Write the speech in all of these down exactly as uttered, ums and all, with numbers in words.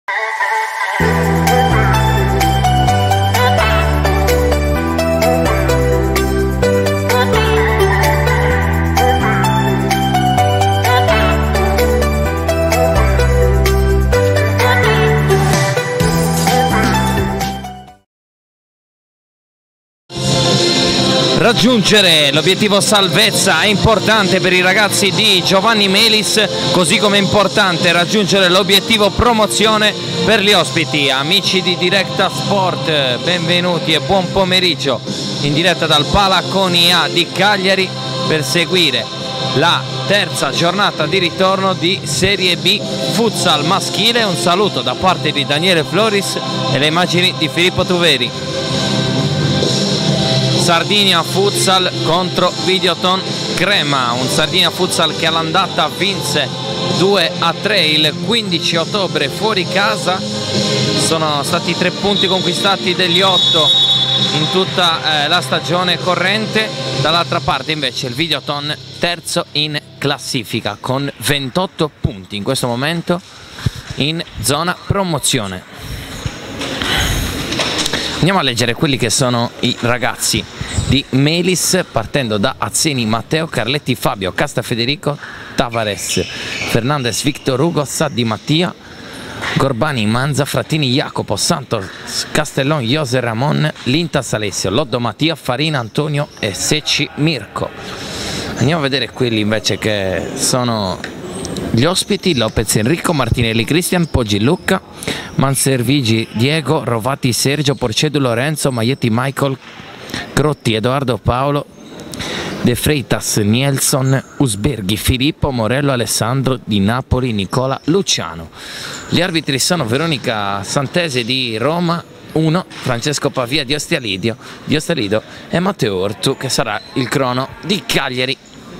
Raggiungere l'obiettivo salvezza è importante per i ragazzi di Giovanni Melis, così come è importante raggiungere l'obiettivo promozione per gli ospiti. Amici di Directa Sport, benvenuti e buon pomeriggio in diretta dal Palaconi A di Cagliari per seguire la terza giornata di ritorno di Serie B Futsal maschile. Un saluto da parte di Daniele Floris e le immagini di Filippo Tuveri. Sardinia Futsal contro Videoton Crema, un Sardinia Futsal che all'andata vinse due a tre il quindici ottobre fuori casa. Sono stati tre punti conquistati degli otto in tutta eh, la stagione corrente. Dall'altra parte invece il Videoton terzo in classifica con ventotto punti in questo momento in zona promozione. Andiamo a leggere quelli che sono i ragazzi di Melis, partendo da Azzeni Matteo, Carletti Fabio, Casta Federico, Tavares, Fernandez Victor Ugo, Saddi Mattia, Gorbani Manza, Frattini Jacopo, Santos Castellon, Jose Ramon, Lintas Alessio, Loddo Mattia, Farina Antonio e Secci Mirko. Andiamo a vedere quelli invece che sono gli ospiti: Lopez Enrico, Martinelli Cristian, Poggi Luca, Manservigi Diego, Rovati Sergio, Porcedu Lorenzo, Maietti Michael, Grotti Edoardo Paolo, De Freitas Nielson, Usberghi Filippo, Morello Alessandro, di Napoli Nicola Luciano. Gli arbitri sono Veronica Santese di Roma uno, Francesco Pavia di Ostialido, di Ostalido e Matteo Ortu, che sarà il crono di Cagliari.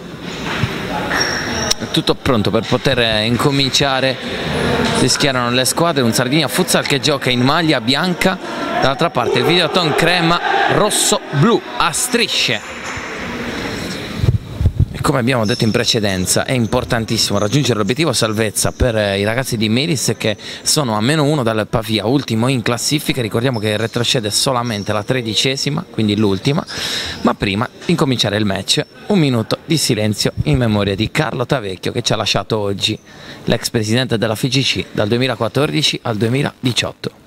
Tutto pronto per poter incominciare. Si schierano le squadre: un Sardinia Futsal che gioca in maglia bianca, dall'altra parte il Videoton Crema rosso-blu a strisce. E come abbiamo detto in precedenza, è importantissimo raggiungere l'obiettivo salvezza per i ragazzi di Melis, che sono a meno uno dal Pavia, ultimo in classifica. Ricordiamo che retrocede solamente la tredicesima, quindi l'ultima. Ma prima di incominciare il match, un minuto di silenzio in memoria di Carlo Tavecchio, che ci ha lasciato oggi, l'ex presidente della F I G C dal duemilaquattordici al duemiladiciotto.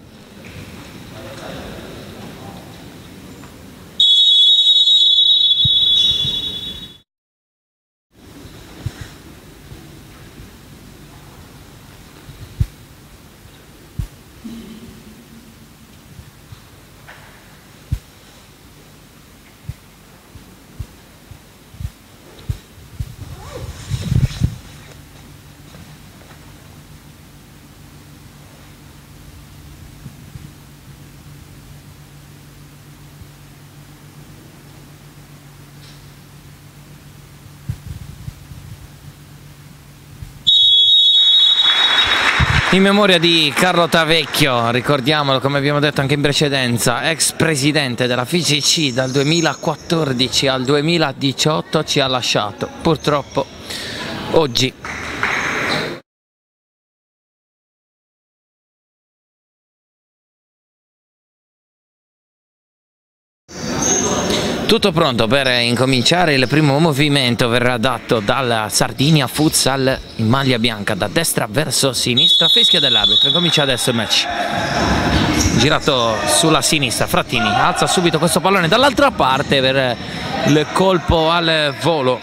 In memoria di Carlo Tavecchio, ricordiamolo come abbiamo detto anche in precedenza, ex presidente della F I G C dal duemilaquattordici al duemiladiciotto, ci ha lasciato purtroppo oggi. Tutto pronto per incominciare. Il primo movimento verrà dato dalla Sardinia Futsal in maglia bianca, da destra verso sinistra. Fischia dell'arbitro. Comincia adesso il match. Girato sulla sinistra, Frattini alza subito questo pallone dall'altra parte per il colpo al volo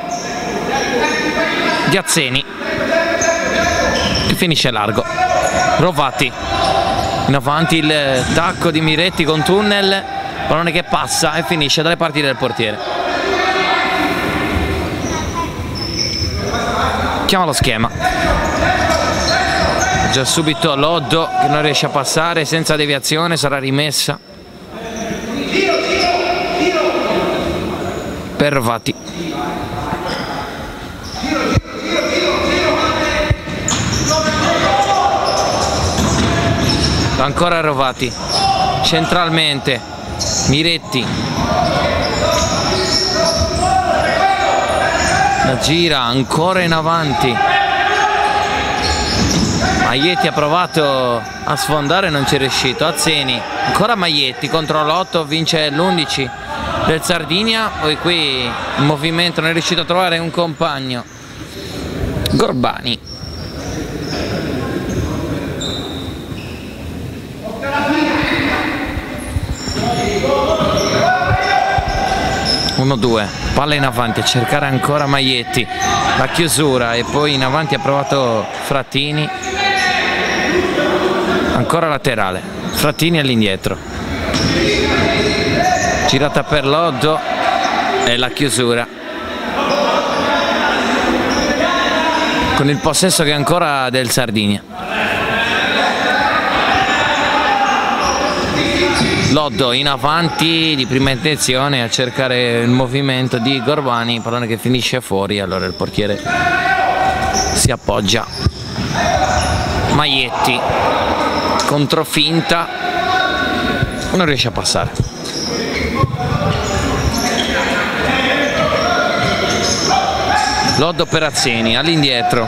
di Azzeni, che finisce largo. Rovati in avanti, il tacco di Miretti con tunnel, pallone che passa e finisce dalle parti del portiere. Chiama lo schema. Già subito Loddo che non riesce a passare, senza deviazione, sarà rimessa per Rovati. Ancora Rovati, centralmente Miretti, la gira ancora in avanti, Maglietti ha provato a sfondare, non ci è riuscito. Azzeni, ancora Maglietti contro l'otto, vince l'undici del Sardinia. Poi qui in movimento non è riuscito a trovare un compagno. Gorbani. uno due, palla in avanti a cercare ancora Maglietti, la chiusura e poi in avanti ha provato Frattini, ancora laterale, Frattini all'indietro, girata per Loddo e la chiusura con il possesso che è ancora del Sardinia. Loddo in avanti di prima intenzione a cercare il movimento di Gorbani, pallone che finisce fuori, allora il portiere si appoggia. Maglietti controfinta, non riesce a passare. Loddo per Azzeni, all'indietro,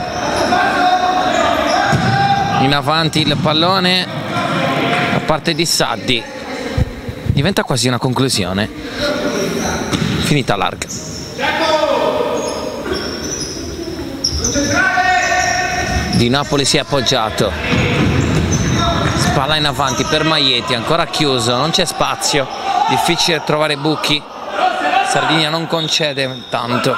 in avanti il pallone da parte di Saddi. Diventa quasi una conclusione, finita larga. Di Napoli si è appoggiato, spalla in avanti per Maglietti, ancora chiuso, non c'è spazio, difficile trovare buchi, Sardinia non concede tanto.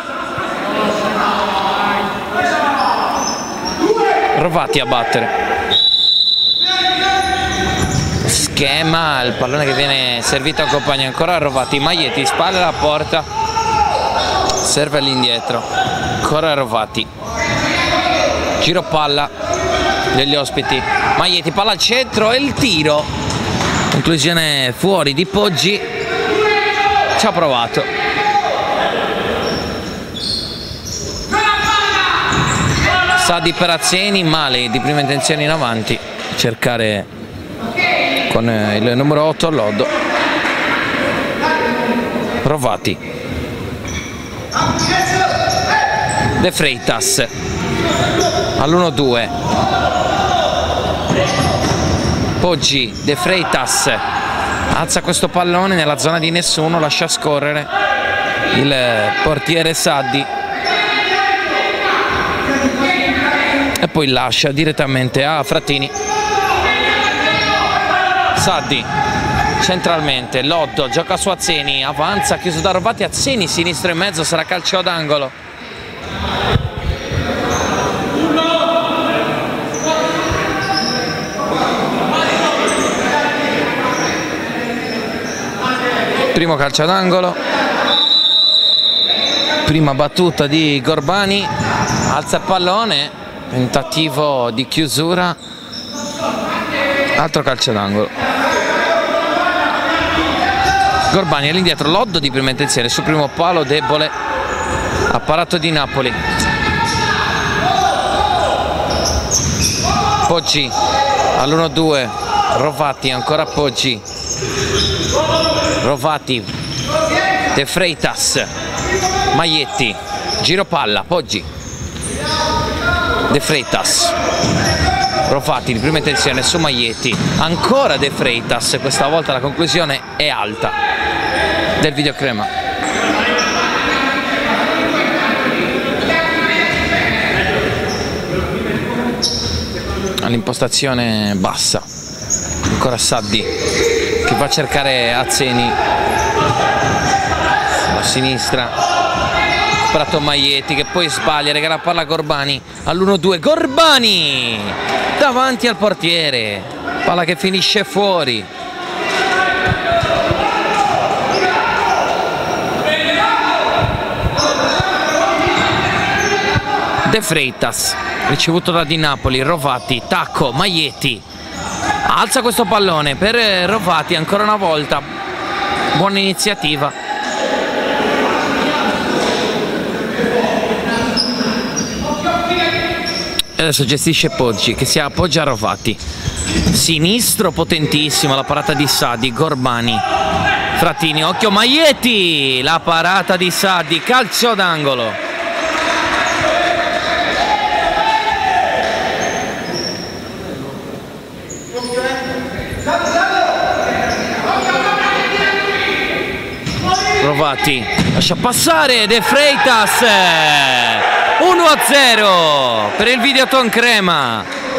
Rovati a battere. Schema, il pallone che viene servito a compagno, ancora Rovati, Maglietti, spalle alla porta, serve all'indietro, ancora Rovati, giro palla degli ospiti, Maglietti, palla al centro e il tiro, conclusione fuori di Poggi, ci ha provato. Saddi per Azzeni, male di prima intenzione in avanti, cercare con il numero otto Loddo. Rovati, De Freitas all'uno due, Poggi, De Freitas alza questo pallone nella zona di nessuno, lascia scorrere il portiere Saddi e poi lascia direttamente a Frattini. Saddi centralmente, Loddo gioca su Azzeni, avanza, chiuso da Rovati, Azzeni sinistro in mezzo, sarà calcio d'angolo. Primo calcio d'angolo, prima battuta di Gorbani, alza il pallone, tentativo di chiusura, altro calcio d'angolo. Gorbani all'indietro, Loddo di prima intenzione sul primo palo, debole, apparato di Napoli. Poggi all'uno due, Rovati, ancora Poggi, Rovati, De Freitas, Maglietti, giro palla, Poggi, De Freitas, Rovati di prima intenzione su Maglietti, ancora De Freitas, questa volta la conclusione è alta del videocrema. All'impostazione bassa, ancora Saddi che va a cercare Azzeni a sinistra, Prato Maglietti che poi sbaglia, regala palla a Gorbani all'uno due, Gorbani davanti al portiere, palla che finisce fuori. De Freitas ricevuto da Di Napoli, Rovati, tacco, Maglietti alza questo pallone per Rovati ancora una volta, buona iniziativa. E adesso gestisce Poggi che si appoggia a Rovati, sinistro potentissimo, la parata di Saddi, Gorbani, Frattini, occhio Maglietti, la parata di Saddi, calcio d'angolo. Provati, lascia passare De Freitas, uno a zero per il Videoton Crema.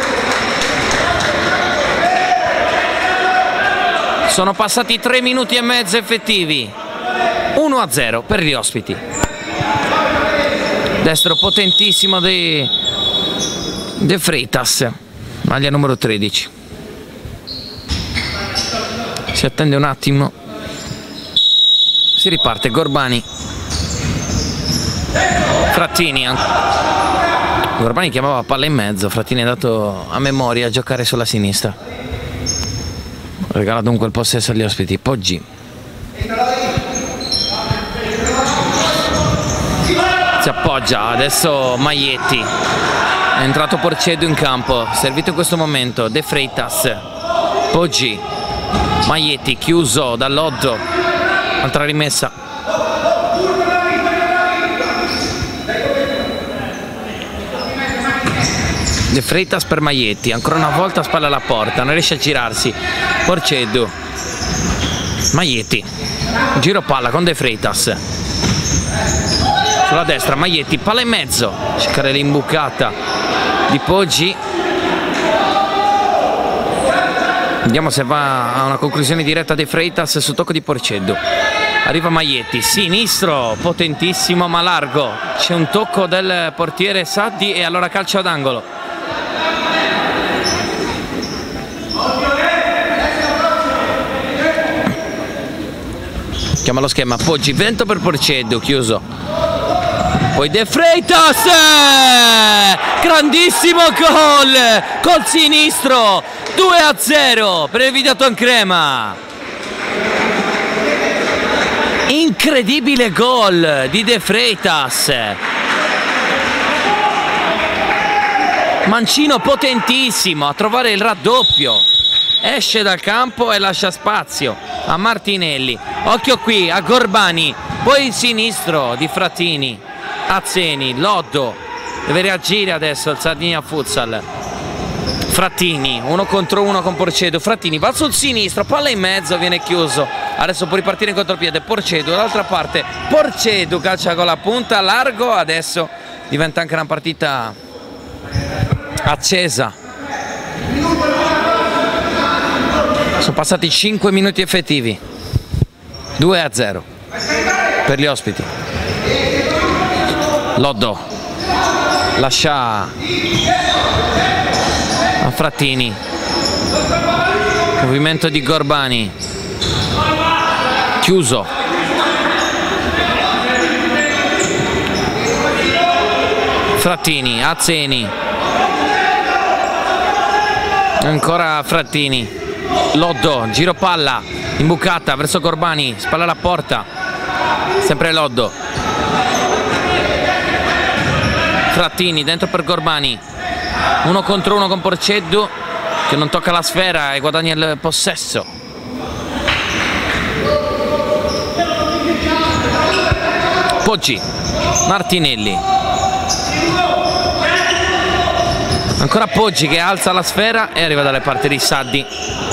Sono passati tre minuti e mezzo effettivi, uno a zero per gli ospiti. Destro potentissimo di De Freitas, maglia numero tredici. Si attende un attimo, si riparte. Gorbani, Frattini, Gorbani chiamava palla in mezzo, Frattini è andato a memoria a giocare sulla sinistra, regala dunque il possesso agli ospiti. Poggi, si appoggia, adesso Maietti, è entrato Porcedo in campo, servito in questo momento De Freitas, Poggi, Maietti chiuso dall'Oddo, altra rimessa. De Freitas per Maietti, ancora una volta spalla alla porta, non riesce a girarsi. Porcedo, Maietti, giro palla con De Freitas, sulla destra Maietti, palla in mezzo, cercare l'imbucata di Poggi. Vediamo se va a una conclusione diretta De Freitas su tocco di Porcedo. Arriva Maietti, sinistro, potentissimo ma largo. C'è un tocco del portiere Saddi e allora calcio ad angolo. Chiama lo schema, Poggi, vento per Porcedo, chiuso. Poi De Freitas, grandissimo gol col sinistro, due a zero per il Videoton Crema. Incredibile gol di De Freitas, mancino potentissimo a trovare il raddoppio, esce dal campo e lascia spazio a Martinelli. Occhio qui a Gorbani, poi il sinistro di Frattini, Azzeni, Loddo deve reagire adesso il Sardinia Futsal. Frattini, uno contro uno con Porcedo, Frattini va sul sinistro, palla in mezzo, viene chiuso, adesso può ripartire in contropiede Porcedo, dall'altra parte Porcedo calcia con la punta, largo, adesso diventa anche una partita accesa. Sono passati cinque minuti effettivi, due a zero per gli ospiti. Loddo lascia a Frattini, movimento di Gorbani, chiuso, Frattini, Azzeni, ancora Frattini, Loddo, giro palla, imbucata verso Gorbani, spalla alla porta, sempre Loddo, Frattini dentro per Gorbani, uno contro uno con Porcedo che non tocca la sfera e guadagna il possesso. Poggi, Martinelli, ancora Poggi che alza la sfera e arriva dalle parti di Saddi.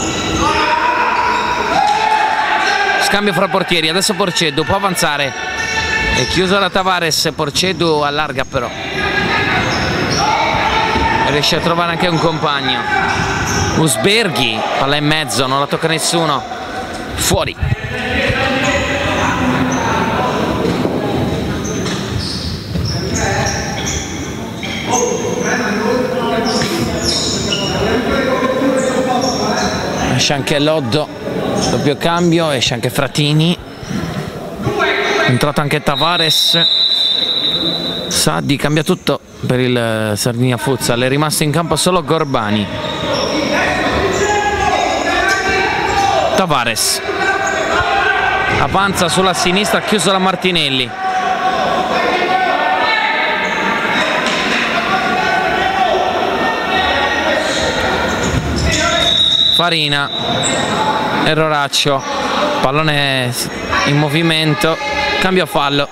Scambio fra portieri, adesso Porcedo può avanzare, è chiuso da Tavares, Porcedo allarga però, riesce a trovare anche un compagno. Usberghi, palla in mezzo, non la tocca nessuno, fuori. Esce anche Loddo, doppio cambio, esce anche Frattini, è entrato anche Tavares. Saddi cambia tutto per il Sardinia Futsal, è rimasto in campo solo Gorbani. Tavares avanza sulla sinistra, chiuso da Martinelli. Farina, erroraccio, pallone in movimento, cambio fallo.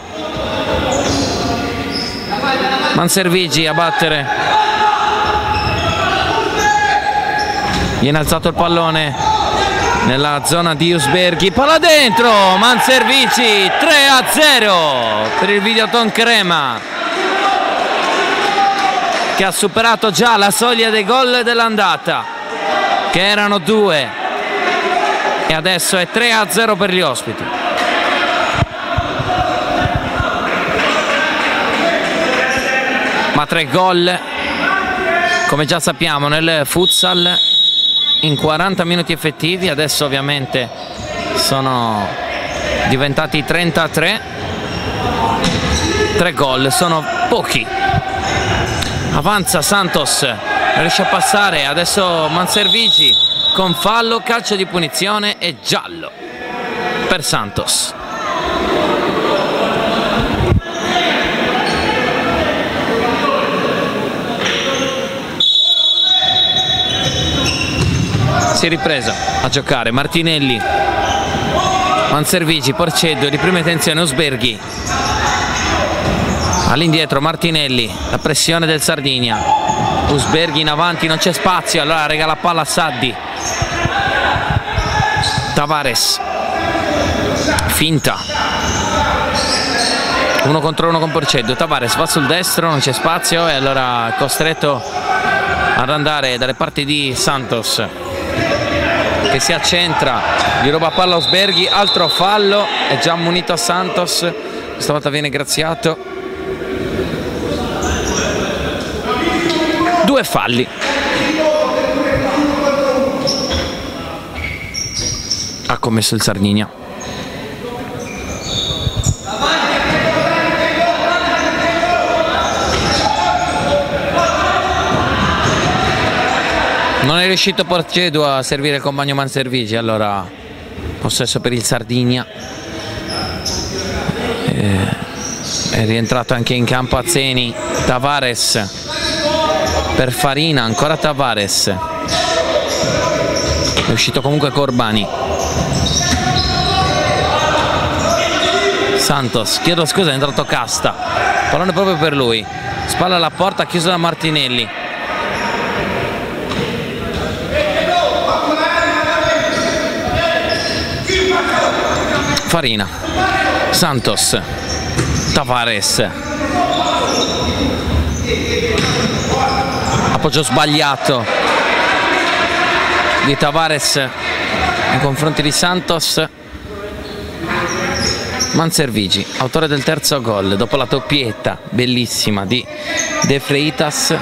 Manservigi a battere. Viene alzato il pallone nella zona di Usberghi, palla dentro, Manservici, tre a zero per il Videoton Crema, che ha superato già la soglia dei gol dell'andata, che erano due, e adesso è tre a zero per gli ospiti. Ma tre gol, come già sappiamo, nel futsal in quaranta minuti effettivi, adesso ovviamente sono diventati trentatré. Tre gol sono pochi. Avanza Santos, riesce a passare, adesso Manservici con fallo, calcio di punizione e giallo per Santos. Si è ripresa a giocare Martinelli, Manservici, Porceddu di prima intenzione, Usberghi all'indietro, Martinelli, la pressione del Sardinia, Usberghi in avanti, non c'è spazio, allora regala palla a Saddi, Tavares, finta, uno contro uno con Porceddu, Tavares va sul destro, non c'è spazio e allora è costretto ad andare dalle parti di Santos, che si accentra, gli ruba palla Usberghi, altro fallo, è già ammonito a Santos, questa volta viene graziato. Due falli. Ha commesso il Sardinia. Non è riuscito Porceddu a servire il compagno Manservici, allora possesso per il Sardinia. Eh, è rientrato anche in campo Azzeni, Tavares per Farina, ancora Tavares, è uscito comunque Corbani. Santos, chiedo scusa, è entrato Casta, pallone proprio per lui, spalla alla porta, chiuso da Martinelli. Farina, Santos, Tavares, appoggio sbagliato di Tavares nei confronti di Santos. Manservici, autore del terzo gol dopo la doppietta bellissima di De Freitas,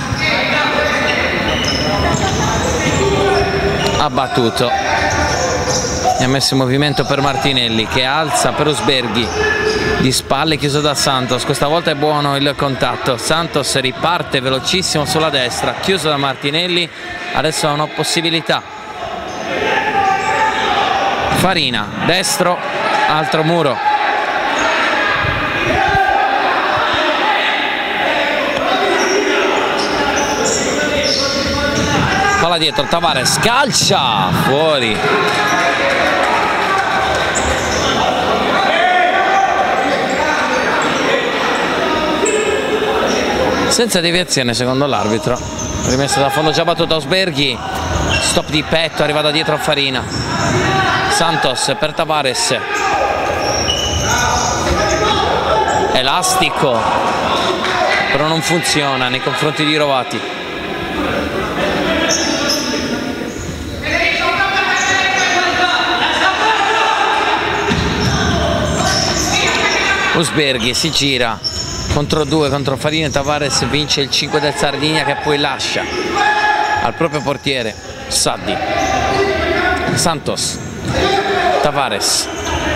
ha battuto e ha messo in movimento per Martinelli, che alza per Usberghi di spalle, chiuso da Santos. Questa volta è buono il contatto, Santos riparte velocissimo sulla destra, chiuso da Martinelli, adesso ha una possibilità. Farina, destro, altro muro. Palla dietro, Tavares calcia fuori. Senza deviazione secondo l'arbitro, rimessa da fondo, già battuto da Usberghi, stop di petto, arriva da dietro a Farina. Santos per Tavares, elastico, però non funziona nei confronti di Rovati. Usberghi si gira contro due, contro Farina, Tavares vince il cinque del Sardinia, che poi lascia al proprio portiere Saddi. Santos, Tavares,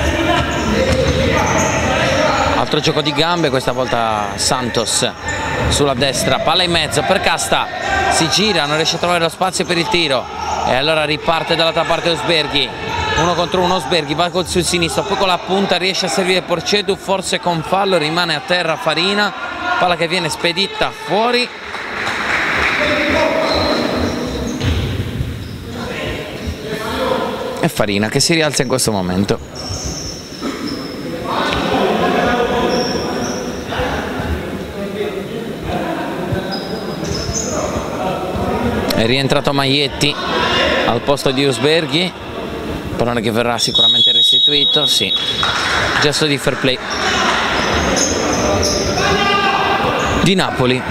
altro gioco di gambe, questa volta Santos sulla destra, palla in mezzo per Casta, si gira, non riesce a trovare lo spazio per il tiro e allora riparte dall'altra parte Usberghi, uno contro uno, Usberghi va sul sinistro, poi con la punta riesce a servire Porceddu, forse con fallo, rimane a terra Farina, palla che viene spedita fuori. E Farina che si rialza in questo momento. È rientrato Maietti. al posto di Usberghi, pallone che verrà sicuramente restituito, sì, gesto di fair play di Napoli.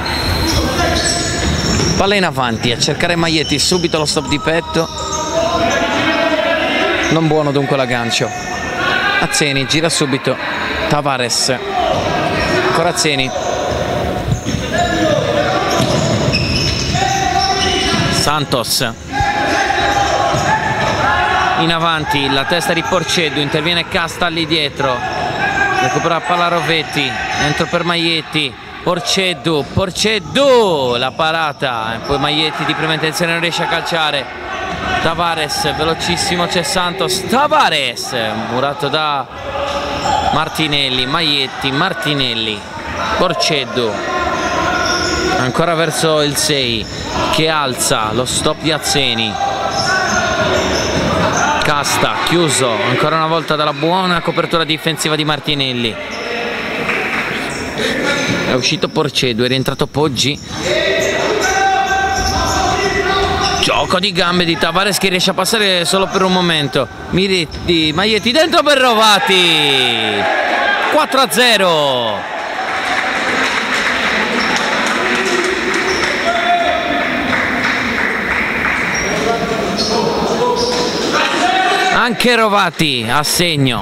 Palla in avanti a cercare Maietti, subito lo stop di petto, non buono dunque l'aggancio. Azzeni gira subito, Tavares, ancora Azzeni, Santos in avanti, la testa di Porceddu, interviene Casta lì dietro, recupera palla Rovetti, entro per Maietti, Porceddu, Porceddu, la parata, e poi Maietti di prima intenzione non riesce a calciare. Tavares, velocissimo, c'è Santos, Tavares, murato da Martinelli, Maietti, Martinelli, Porceddu, ancora verso il sei, che alza, lo stop di Azzeni. Casta, chiuso, ancora una volta dalla buona copertura difensiva di Martinelli. È uscito Porceddu, è rientrato Poggi. Gioco di gambe di Tavares che riesce a passare solo per un momento. Miretti, Maietti dentro per Rovati. quattro a zero. Anche Rovati a segno.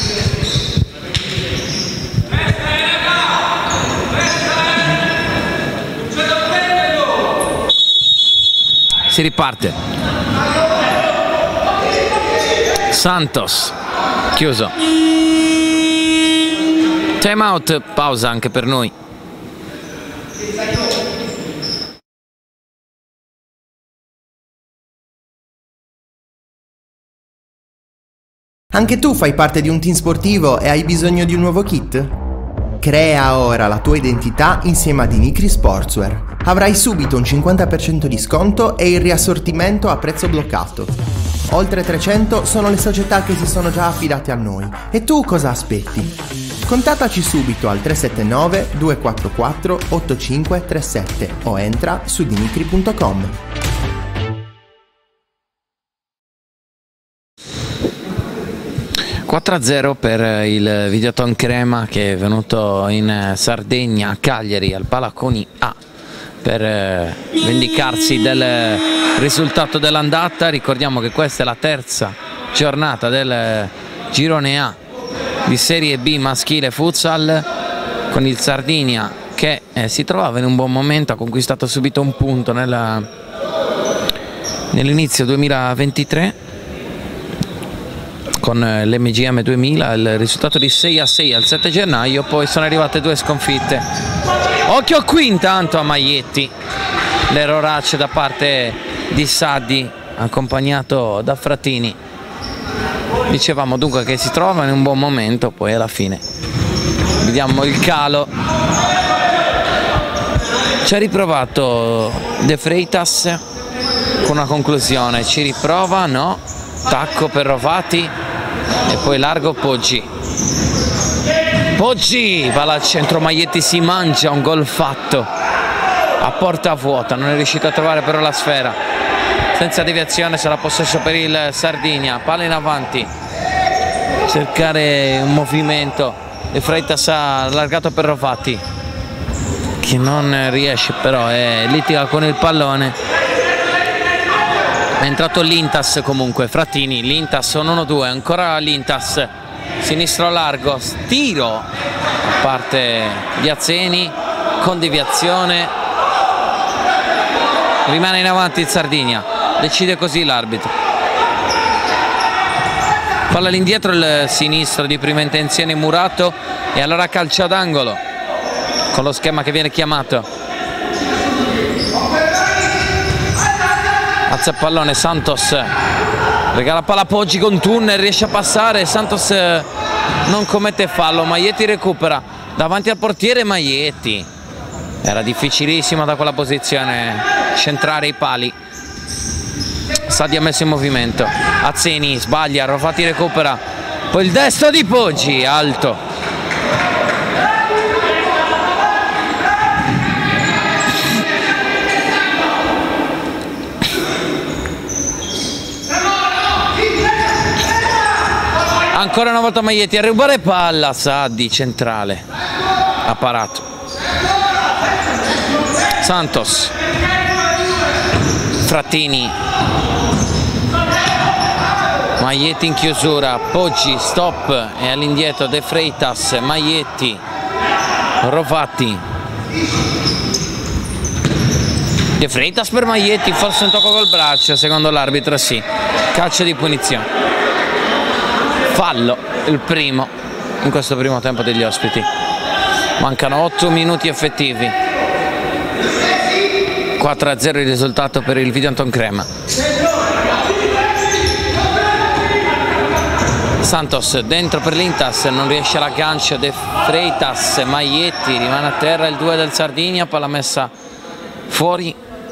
Si riparte. Santos, chiuso. Time out, pausa anche per noi. Anche tu fai parte di un team sportivo e hai bisogno di un nuovo kit? Crea ora la tua identità insieme a Dinicri Sportswear. Avrai subito un cinquanta per cento di sconto e il riassortimento a prezzo bloccato. Oltre trecento sono le società che si sono già affidate a noi. E tu cosa aspetti? Contattaci subito al tre sette nove due quattro quattro otto cinque tre sette o entra su dinicri punto com. quattro a zero per il Videoton Crema che è venuto in Sardegna, a Cagliari, al Palaconi A, per vendicarsi del risultato dell'andata. Ricordiamo che questa è la terza giornata del girone A di Serie B maschile futsal, con il Sardinia che eh, si trovava in un buon momento, ha conquistato subito un punto nell'inizio duemilaventitré con l'M G M duemila, il risultato di sei a sei al sette gennaio, poi sono arrivate due sconfitte. Occhio qui intanto a Maietti, l'erroraccio da parte di Saddi accompagnato da Frattini. Dicevamo dunque che si trova in un buon momento, poi alla fine vediamo il calo. Ci ha riprovato De Freitas con una conclusione, ci riprova, no, tacco per Rovati e poi largo Poggi. Poggi, palla al centro, Maietti si mangia un gol fatto a porta vuota, non è riuscito a trovare però la sfera. Senza deviazione sarà possesso per il Sardinia, palla in avanti, cercare un movimento, e Freitas ha allargato per Rovati che non riesce però, e litiga con il pallone. È entrato l'Intas comunque, Frattini, l'Intas sono uno due, ancora l'Intas, sinistro largo, tiro a parte di Azzeni con deviazione, rimane in avanti il Sardinia, decide così l'arbitro. Palla all'indietro il sinistro di prima intenzione Murato, e allora calcio d'angolo con lo schema che viene chiamato. Alza il pallone, Santos regala palla a Poggi con tunnel, riesce a passare, Santos non commette fallo, Maietti recupera davanti al portiere. Maietti, era difficilissimo da quella posizione centrare i pali. Saddi ha messo in movimento, Azzeni sbaglia, Rovati recupera, poi il destro di Poggi, alto. Ancora una volta Maietti a rubare palla, Saddi centrale, ha parato. Santos, Frattini, Maietti in chiusura, Poggi, stop e all'indietro De Freitas, Maietti, Rovati, De Freitas per Maietti, forse un tocco col braccio, secondo l'arbitro sì, calcio di punizione, fallo, il primo in questo primo tempo degli ospiti. Mancano otto minuti effettivi, quattro a zero il risultato per il Videonton Crema. Santos dentro per l'Intas, non riesce all'aggancio, De Freitas, Maietti, rimane a terra il due del Sardinia, palla messa fuori,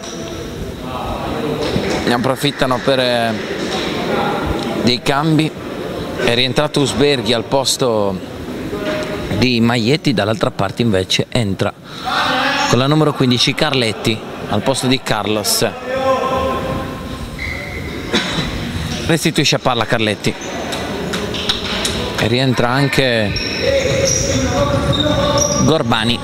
ne approfittano per eh, dei cambi, è rientrato Usberghi al posto di Maietti, dall'altra parte invece entra con la numero quindici Carletti al posto di Carlos, restituisce palla Carletti e rientra anche Gorbani.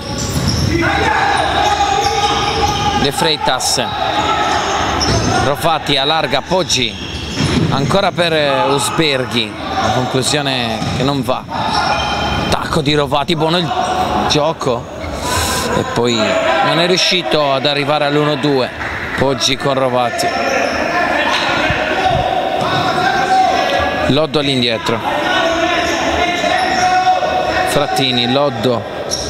De Freitas, Rovati allarga, Poggi ancora per Usberghi, una conclusione che non va, tacco di Rovati, buono il gioco e poi non è riuscito ad arrivare all'uno due. Poggi con Rovati, Loddo all'indietro, Frattini, Loddo,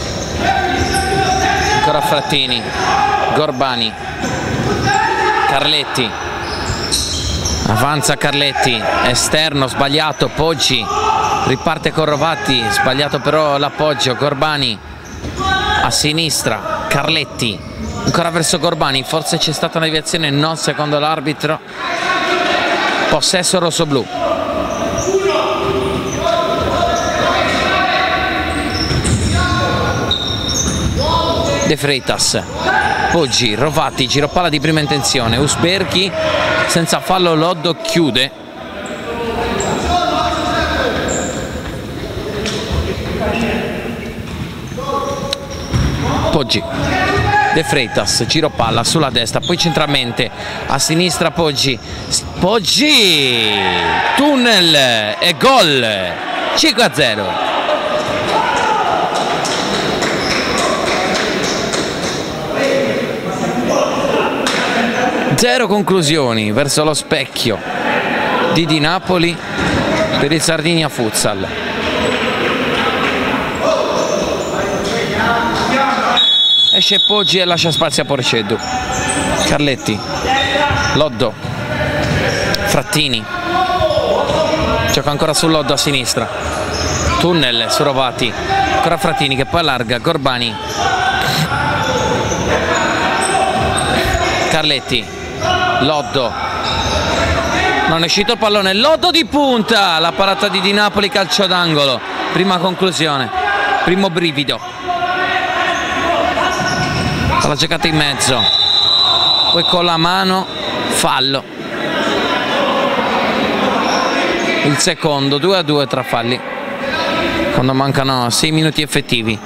ancora Frattini, Gorbani, Carletti, avanza Carletti, esterno sbagliato, Poggi riparte con Rovati, sbagliato però l'appoggio, Gorbani a sinistra, Carletti ancora verso Gorbani, forse c'è stata una deviazione, no secondo l'arbitro, possesso rossoblu. De Freitas, Poggi, Rovati, giro palla di prima intenzione, Usberghi senza fallo, Loddo chiude. Poggi, De Freitas, giro palla sulla destra, poi centralmente a sinistra Poggi, Poggi, tunnel e gol, cinque a zero. Zero conclusioni verso lo specchio di Di Napoli per il Sardinia Futsal. Esce Poggi e lascia spazio a Porceddu. Carletti, Loddo, Frattini, gioca ancora su Loddo a sinistra, tunnel su Rovati, ancora Frattini che poi allarga, Gorbani, Carletti, Loddo, non è uscito il pallone, Loddo di punta, la parata di Di Napoli, calcio d'angolo, prima conclusione, primo brivido, la giocata in mezzo, poi con la mano fallo, il secondo, due a due tra falli quando mancano sei minuti effettivi.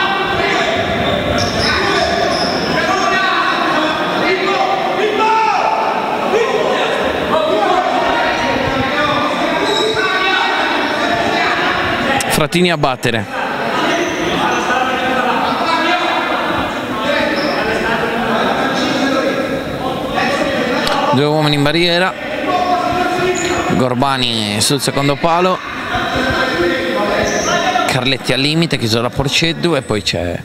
Frattini a battere, due uomini in barriera, Gorbani sul secondo palo, Carletti al limite, chiuso da Porceddu e poi c'è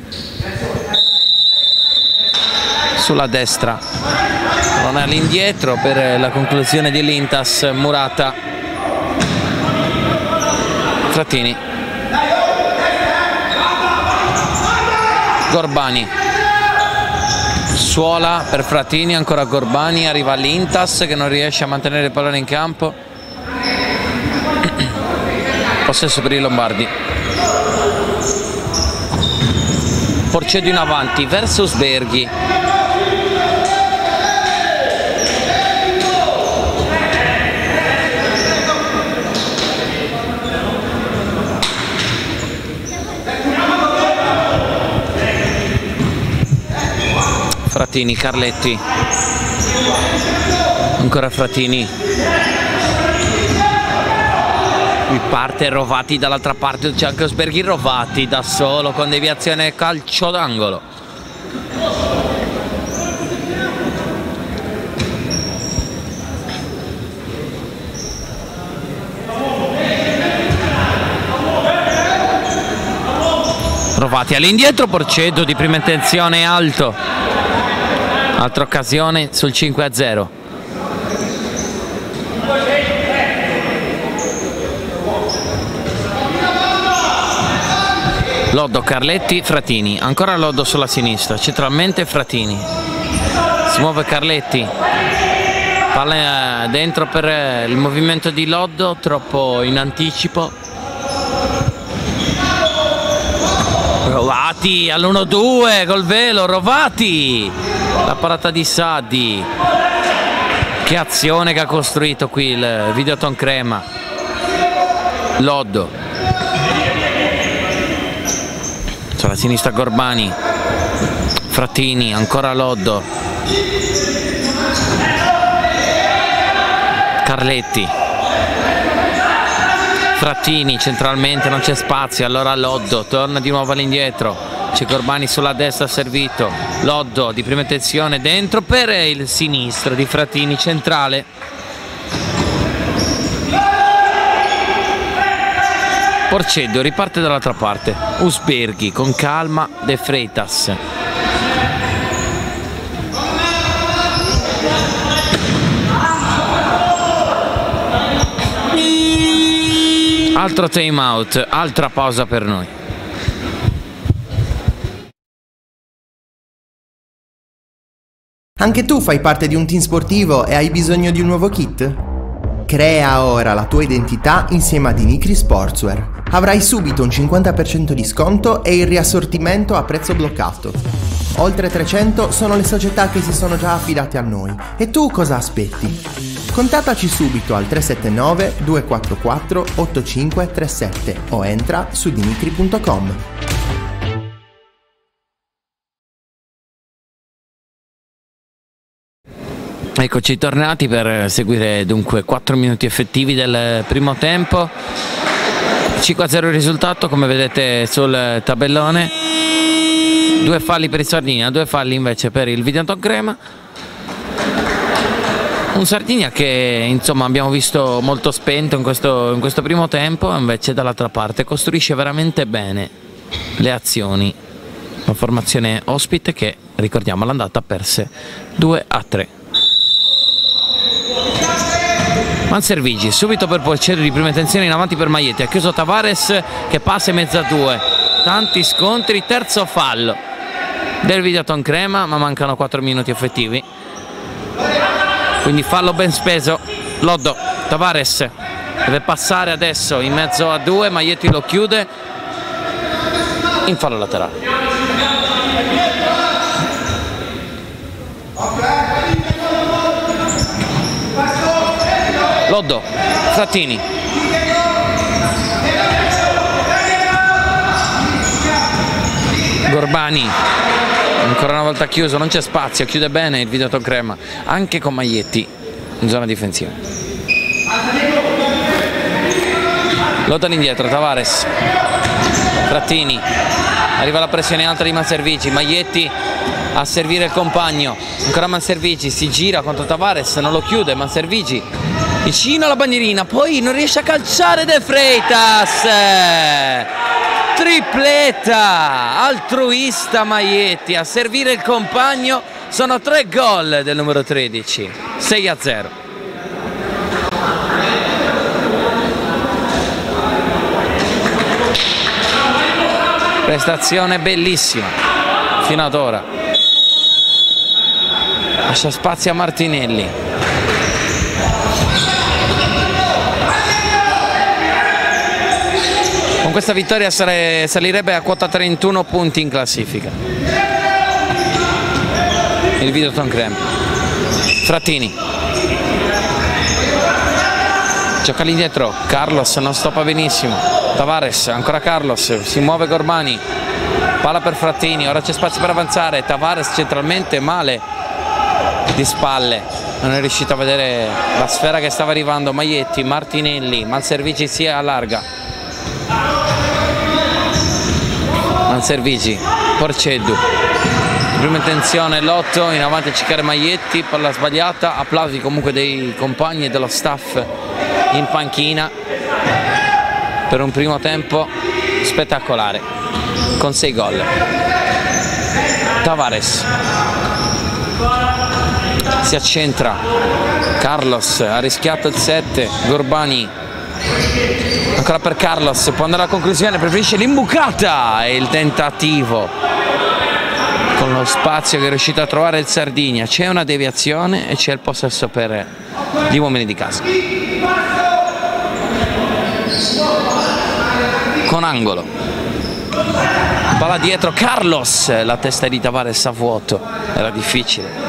sulla destra non è all'indietro per la conclusione di l'Intas, Murata, Frattini, Gorbani, Suola per Frattini, ancora Gorbani, arriva all'Intas che non riesce a mantenere il pallone in campo, possesso per i lombardi, Porceddu in avanti verso Usberghi, Frattini, Carletti, ancora Frattini, qui parte Rovati dall'altra parte, c'è anche Osberghi, Rovati da solo con deviazione, calcio d'angolo. Rovati all'indietro, Porcedo di prima intenzione alto, altra occasione sul cinque a zero. Loddo, Carletti, Frattini, ancora Loddo sulla sinistra, centralmente Frattini, si muove Carletti, palla dentro per il movimento di Loddo, troppo in anticipo. Rovati all'uno due col velo, Rovati, la parata di Saddi, che azione che ha costruito qui il Videoton Crema. Loddo sulla sinistra, Gorbani, Frattini, ancora Loddo, Carletti, Frattini centralmente, non c'è spazio, allora Loddo torna di nuovo all'indietro, c'è Gorbani sulla destra servito, Loddo di prima intenzione dentro per il sinistro di Frattini, centrale. Porcedo riparte dall'altra parte, Osberghi con calma, De Freitas. Altro time out, altra pausa per noi. Anche tu fai parte di un team sportivo e hai bisogno di un nuovo kit? Crea ora la tua identità insieme a Dinicri Sportswear. Avrai subito un cinquanta per cento di sconto e il riassortimento a prezzo bloccato. Oltre trecento sono le società che si sono già affidate a noi. E tu cosa aspetti? Contattaci subito al tre sette nove due quattro quattro otto cinque tre sette o entra su dinicri punto com. Eccoci tornati per seguire dunque quattro minuti effettivi del primo tempo. cinque a zero il risultato, come vedete sul tabellone. Due falli per il Sardinia, due falli invece per il Videoton Crema. Un Sardinia che insomma abbiamo visto molto spento in questo, in questo primo tempo, invece dall'altra parte costruisce veramente bene le azioni. La formazione ospite che, ricordiamo, all'andata perse due a tre. Manservigi subito per Porcedo di prima intenzione in avanti per Maglietti, ha chiuso Tavares che passa in mezzo a due, tanti scontri, terzo fallo del Videoton Crema, ma mancano quattro minuti effettivi, quindi fallo ben speso. Loddo, Tavares deve passare adesso in mezzo a due, Maglietti lo chiude in fallo laterale. Loddo, Frattini, Gorbani, ancora una volta chiuso, non c'è spazio, chiude bene il Videoton Crema, anche con Maglietti in zona difensiva. Lotta all'indietro, Tavares, Frattini, arriva la pressione alta di Manservigi, Maglietti a servire il compagno, ancora Manservigi, si gira contro Tavares, non lo chiude, Manservigi vicino alla bandierina, poi non riesce a calciare De Freitas, tripletta altruista Maglietti a servire il compagno, sono tre gol del numero tredici, sei a zero. Prestazione bellissima fino ad ora, lascia spazio a Martinelli. Con questa vittoria sare, salirebbe a quota trentuno punti in classifica il Videoton Crema. Frattini gioca all'indietro, Carlos non stoppa benissimo, Tavares, ancora Carlos, si muove Gorbani, palla per Frattini, ora c'è spazio per avanzare, Tavares centralmente male di spalle, non è riuscito a vedere la sfera che stava arrivando. Maietti, Martinelli, Manservici si allarga, Manservici, Porceddu, prima intenzione Lotto, in avanti a cercare Maietti, palla sbagliata, applausi comunque dei compagni e dello staff in panchina per un primo tempo spettacolare con sei gol. Tavares si accentra, Carlos ha rischiato il sette, Gorbani ancora per Carlos, può andare alla conclusione, preferisce l'imbucata e il tentativo con lo spazio che è riuscito a trovare il Sardinia. C'è una deviazione e c'è il possesso per gli uomini di casa con angolo, palla dietro, Carlos, la testa di Tavares a vuoto, era difficile.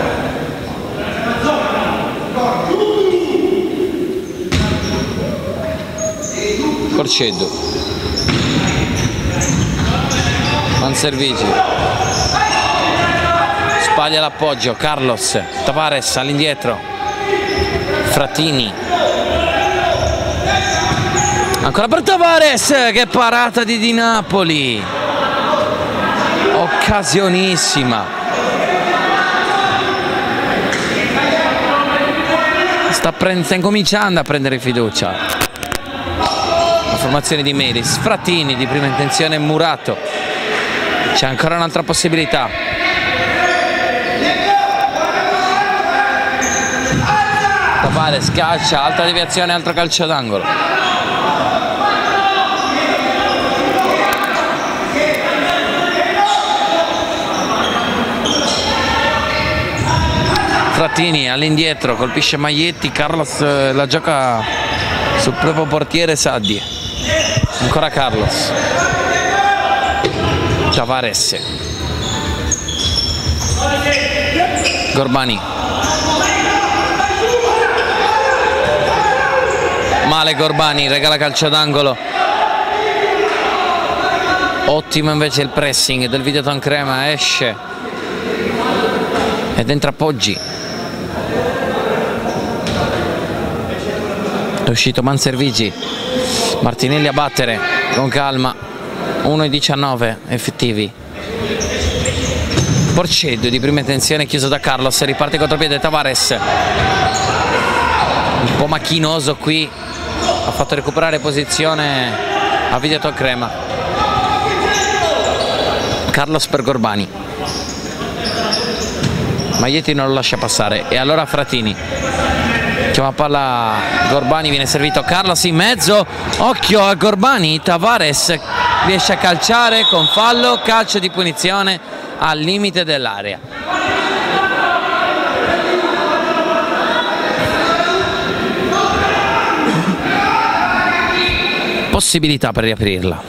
Porceddu, Manservici, sbaglia l'appoggio, Carlos, Tavares all'indietro, Frattini, ancora per Tavares, che parata di Di Napoli, occasionissima, sta, sta incominciando a prendere fiducia. Formazione di Melis, Frattini di prima intenzione, Murato, c'è ancora un'altra possibilità, Tavares calcia, altra deviazione, altro calcio d'angolo. Frattini all'indietro, colpisce Maietti, Carlos la gioca sul proprio portiere Saddi. Ancora Carlos, Tavares, Gorbani, male Gorbani, regala calcio d'angolo. Ottimo invece il pressing del Videoton Crema, esce ed entra Poggi, è uscito Manservici, Martinelli a battere con calma, uno e diciannove effettivi. Porceddu di prima intenzione, chiuso da Carlos, riparte contropiede Tavares, un po' macchinoso qui, ha fatto recuperare posizione a Videoton Crema. Carlos per Gorbani, Maietti non lo lascia passare e allora Frattini chiama palla, Gorbani, viene servito Carlos in mezzo, occhio a Gorbani, Tavares riesce a calciare con fallo, calcio di punizione al limite dell'area. Possibilità per riaprirla.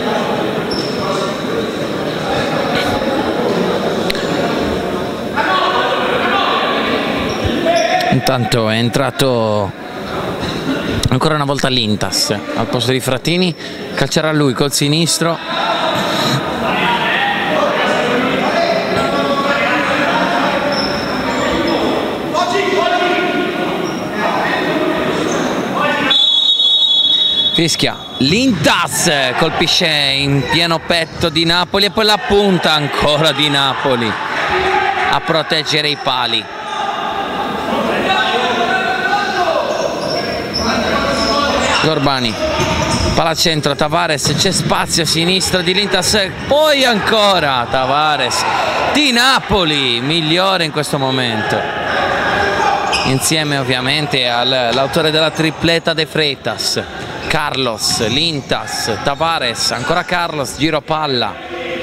Intanto è entrato ancora una volta l'Intas al posto di Frattini, calcerà lui col sinistro. Fischia, l'Intas colpisce in pieno petto Di Napoli e poi la punta ancora Di Napoli a proteggere i pali. Gorbani, palla centro, Tavares, c'è spazio a sinistra di l'Intas, poi ancora Tavares, Di Napoli migliore in questo momento, insieme ovviamente all'autore della tripleta De Freitas, Carlos, l'Intas, Tavares, ancora Carlos, giro palla,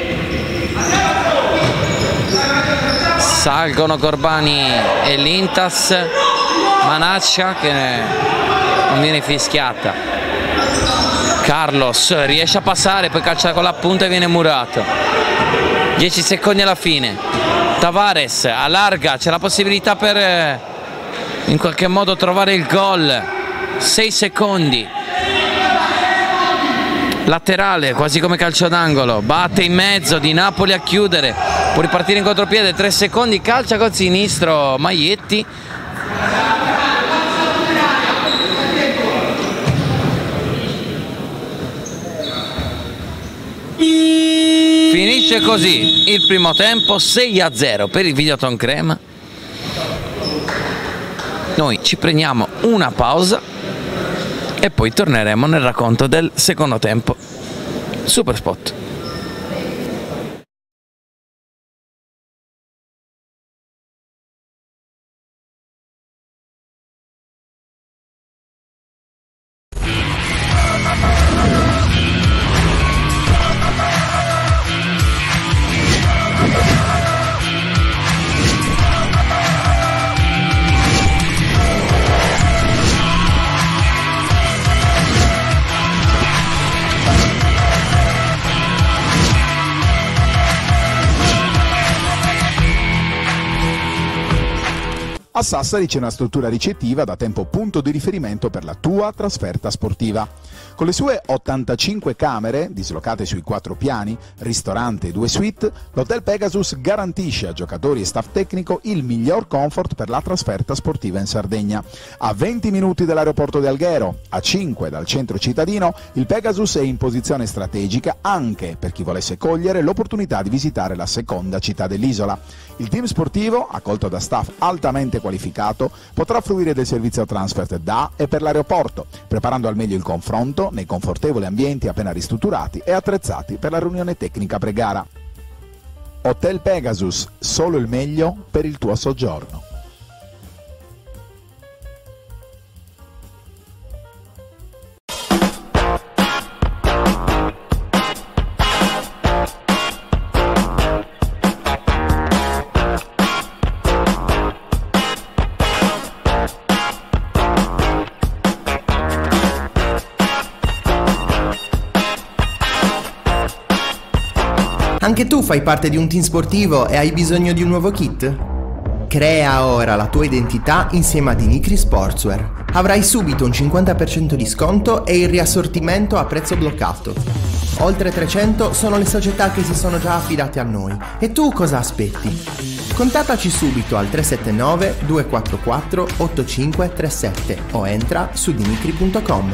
salgono Gorbani e l'Intas, Manaccia che non viene fischiata, Carlos riesce a passare, poi calcia con la punta e viene murato. dieci secondi alla fine, Tavares allarga, c'è la possibilità per in qualche modo trovare il gol, sei secondi, laterale, quasi come calcio d'angolo, batte in mezzo, Di Napoli a chiudere, può ripartire in contropiede, tre secondi, calcia col sinistro Maietti. Finisce così il primo tempo, sei a zero per il Videoton Crema. Noi ci prendiamo una pausa e poi torneremo nel racconto del secondo tempo. Super spot. A Sassari c'è una struttura ricettiva da tempo punto di riferimento per la tua trasferta sportiva. Con le sue ottantacinque camere, dislocate sui quattro piani, ristorante e due suite, l'Hotel Pegasus garantisce a giocatori e staff tecnico il miglior comfort per la trasferta sportiva in Sardegna. A venti minuti dall'aeroporto di Alghero, a cinque dal centro cittadino, il Pegasus è in posizione strategica anche per chi volesse cogliere l'opportunità di visitare la seconda città dell'isola. Il team sportivo, accolto da staff altamente qualificato, potrà fruire del servizio transfer da e per l'aeroporto, preparando al meglio il confronto nei confortevoli ambienti appena ristrutturati e attrezzati per la riunione tecnica pre-gara. Hotel Pegasus, solo il meglio per il tuo soggiorno. Anche tu fai parte di un team sportivo e hai bisogno di un nuovo kit? Crea ora la tua identità insieme ad Inicri Sportswear. Avrai subito un cinquanta per cento di sconto e il riassortimento a prezzo bloccato. Oltre trecento sono le società che si sono già affidate a noi. E tu cosa aspetti? Contattaci subito al tre sette nove due quattro quattro otto cinque tre sette o entra su dinicri punto com.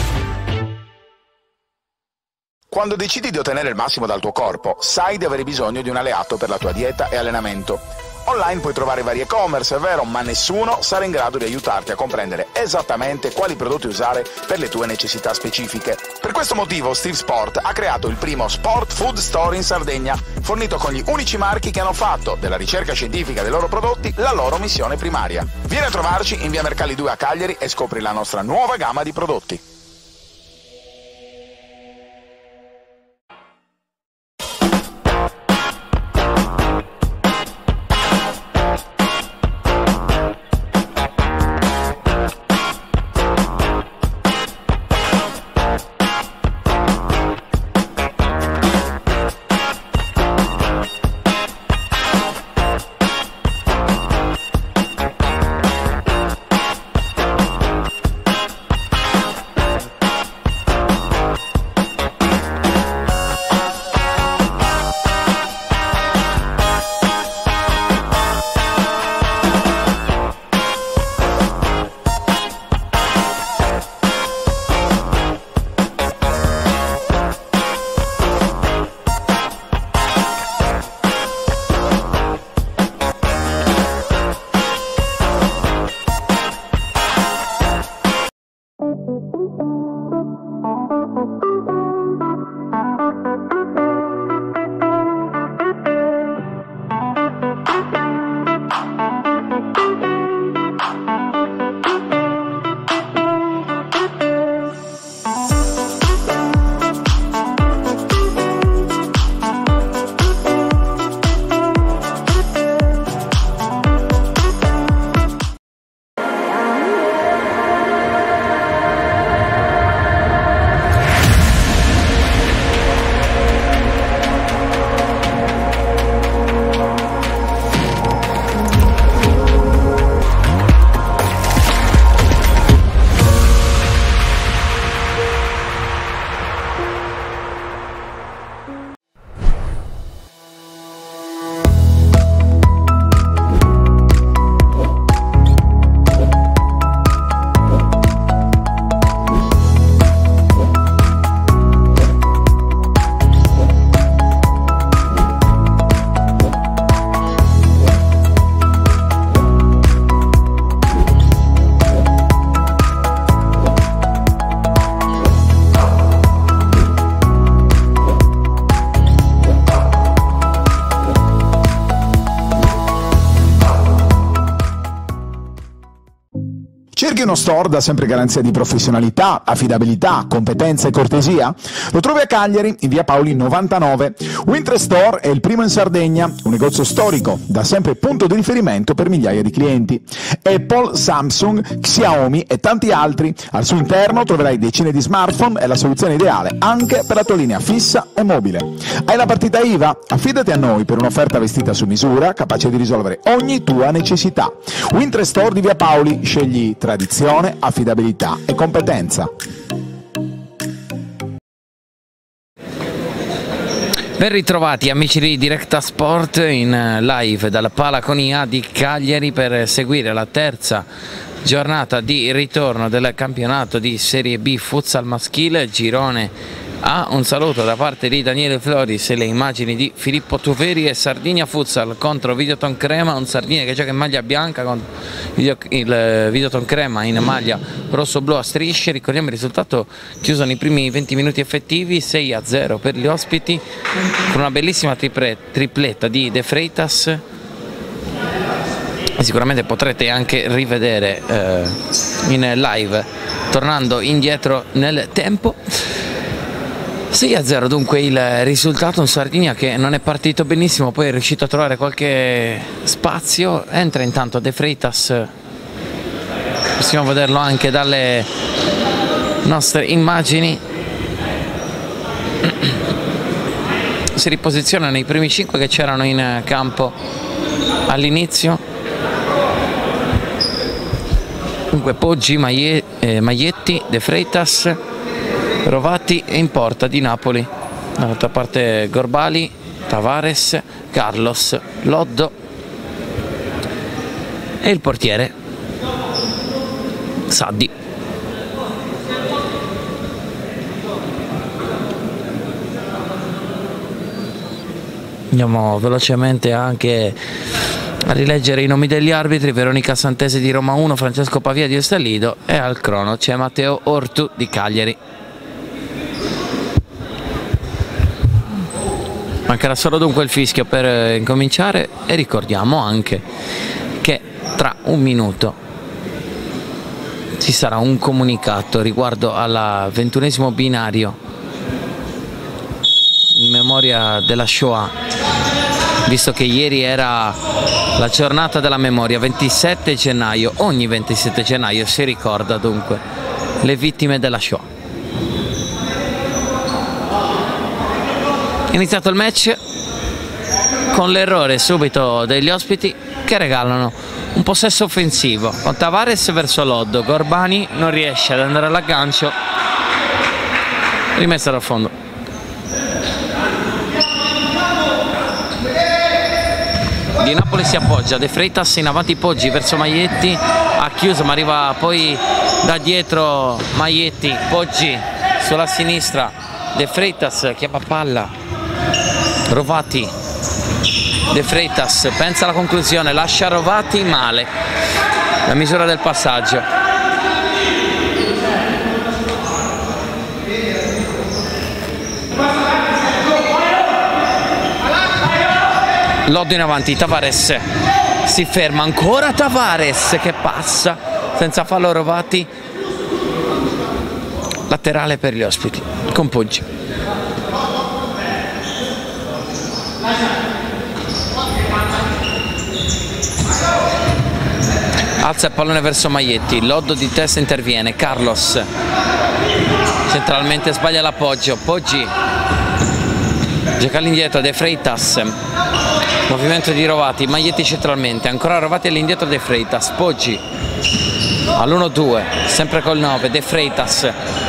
Quando decidi di ottenere il massimo dal tuo corpo, sai di avere bisogno di un alleato per la tua dieta e allenamento. Online puoi trovare vari e-commerce, è vero, ma nessuno sarà in grado di aiutarti a comprendere esattamente quali prodotti usare per le tue necessità specifiche. Per questo motivo Steve Sport ha creato il primo Sport Food Store in Sardegna, fornito con gli unici marchi che hanno fatto della ricerca scientifica dei loro prodotti la loro missione primaria. Vieni a trovarci in via Mercalli due a Cagliari e scopri la nostra nuova gamma di prodotti. Cerchi uno store da sempre garanzia di professionalità, affidabilità, competenza e cortesia? Lo trovi a Cagliari, in via Paoli novantanove. Winter Store è il primo in Sardegna, un negozio storico, da sempre punto di riferimento per migliaia di clienti. Apple, Samsung, Xiaomi e tanti altri. Al suo interno troverai decine di smartphone e la soluzione ideale anche per la tua linea fissa e mobile. Hai la partita I V A? Affidati a noi per un'offerta vestita su misura, capace di risolvere ogni tua necessità. Winter Store di via Paoli, scegli tradizione, affidabilità e competenza. Ben ritrovati amici di Directa Sport in live dalla Palaconia di Cagliari per seguire la terza giornata di ritorno del campionato di Serie B Futsal maschile, girone A. Un saluto da parte di Daniele Floris e le immagini di Filippo Tuveri e Sardinia Futsal contro Videoton Crema, un Sardinia che gioca in maglia bianca con il Videoton Crema in maglia rosso-blu a strisce. Ricordiamo il risultato chiuso nei primi venti minuti effettivi, sei a zero per gli ospiti, con una bellissima tripletta di De Freitas. Sicuramente potrete anche rivedere eh, in live tornando indietro nel tempo. sei a zero dunque il risultato, un Sardinia che non è partito benissimo, poi è riuscito a trovare qualche spazio. Entra intanto De Freitas, possiamo vederlo anche dalle nostre immagini, si riposiziona nei primi cinque che c'erano in campo all'inizio. Dunque Poggi, Maglietti, De Freitas, Rovati e in porta di Napoli, dall'altra parte Gorbali, Tavares, Carlos, Loddo e il portiere Saddi. Andiamo velocemente anche a rileggere i nomi degli arbitri: Veronica Santese di Roma uno, Francesco Pavia di Estallido, e al crono c'è Matteo Ortu di Cagliari. Mancherà solo dunque il fischio per incominciare e ricordiamo anche che tra un minuto ci sarà un comunicato riguardo al ventunesimo binario in memoria della Shoah, visto che ieri era la giornata della memoria, ventisette gennaio, ogni ventisette gennaio si ricorda dunque le vittime della Shoah. Iniziato il match con l'errore subito degli ospiti che regalano un possesso offensivo con Tavares verso Loddo. Gorbani non riesce ad andare all'aggancio, rimessa dal fondo. Di Napoli si appoggia, De Freitas in avanti, Poggi verso Maglietti, ha chiuso ma arriva poi da dietro Maglietti, Poggi sulla sinistra, De Freitas chiama palla, Rovati, De Freitas pensa alla conclusione, lascia Rovati male, la misura del passaggio. Loddo in avanti, Tavares si ferma, ancora Tavares che passa senza fallo, Rovati, laterale per gli ospiti con Poggi. Alza il pallone verso Maglietti, Loddo di testa interviene, Carlos centralmente sbaglia l'appoggio, Poggi gioca all'indietro, De Freitas, movimento di Rovati, Maglietti centralmente, ancora Rovati all'indietro, De Freitas, Poggi all'uno due, sempre col nove, De Freitas,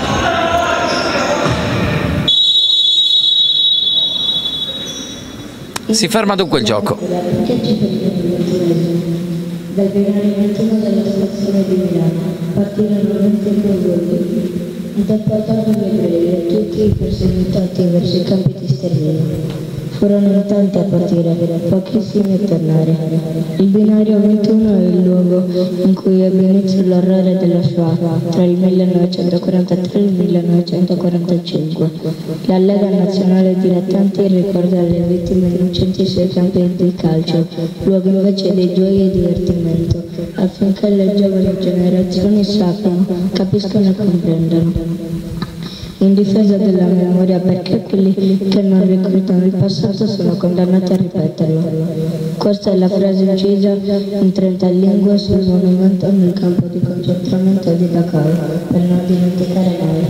si ferma dunque il gioco. Dal binario ventuno della stazione di Milano partirono venti convogli ed apportarono le breve tutti i perseguitati verso i campi di sterminio. Furono in tanti a partire, pochissimi a tornare. Il binario ventuno è il luogo in cui ebbe inizio l'orrore della Shoah tra il millenovecentoquarantatré e il millenovecentoquarantacinque. La Lega Nazionale Dilettanti ricorda le vittime innocenti sui campi di calcio, luogo invece di gioia e divertimento, affinché le giovani generazioni sappiano, capiscano e comprendano. In difesa della memoria, perché quelli che non ricordano il passato sono condannati a ripeterlo. Questa è la frase incisa in trenta lingue sul monumento nel campo di concentramento di Dachau, per non dimenticare mai.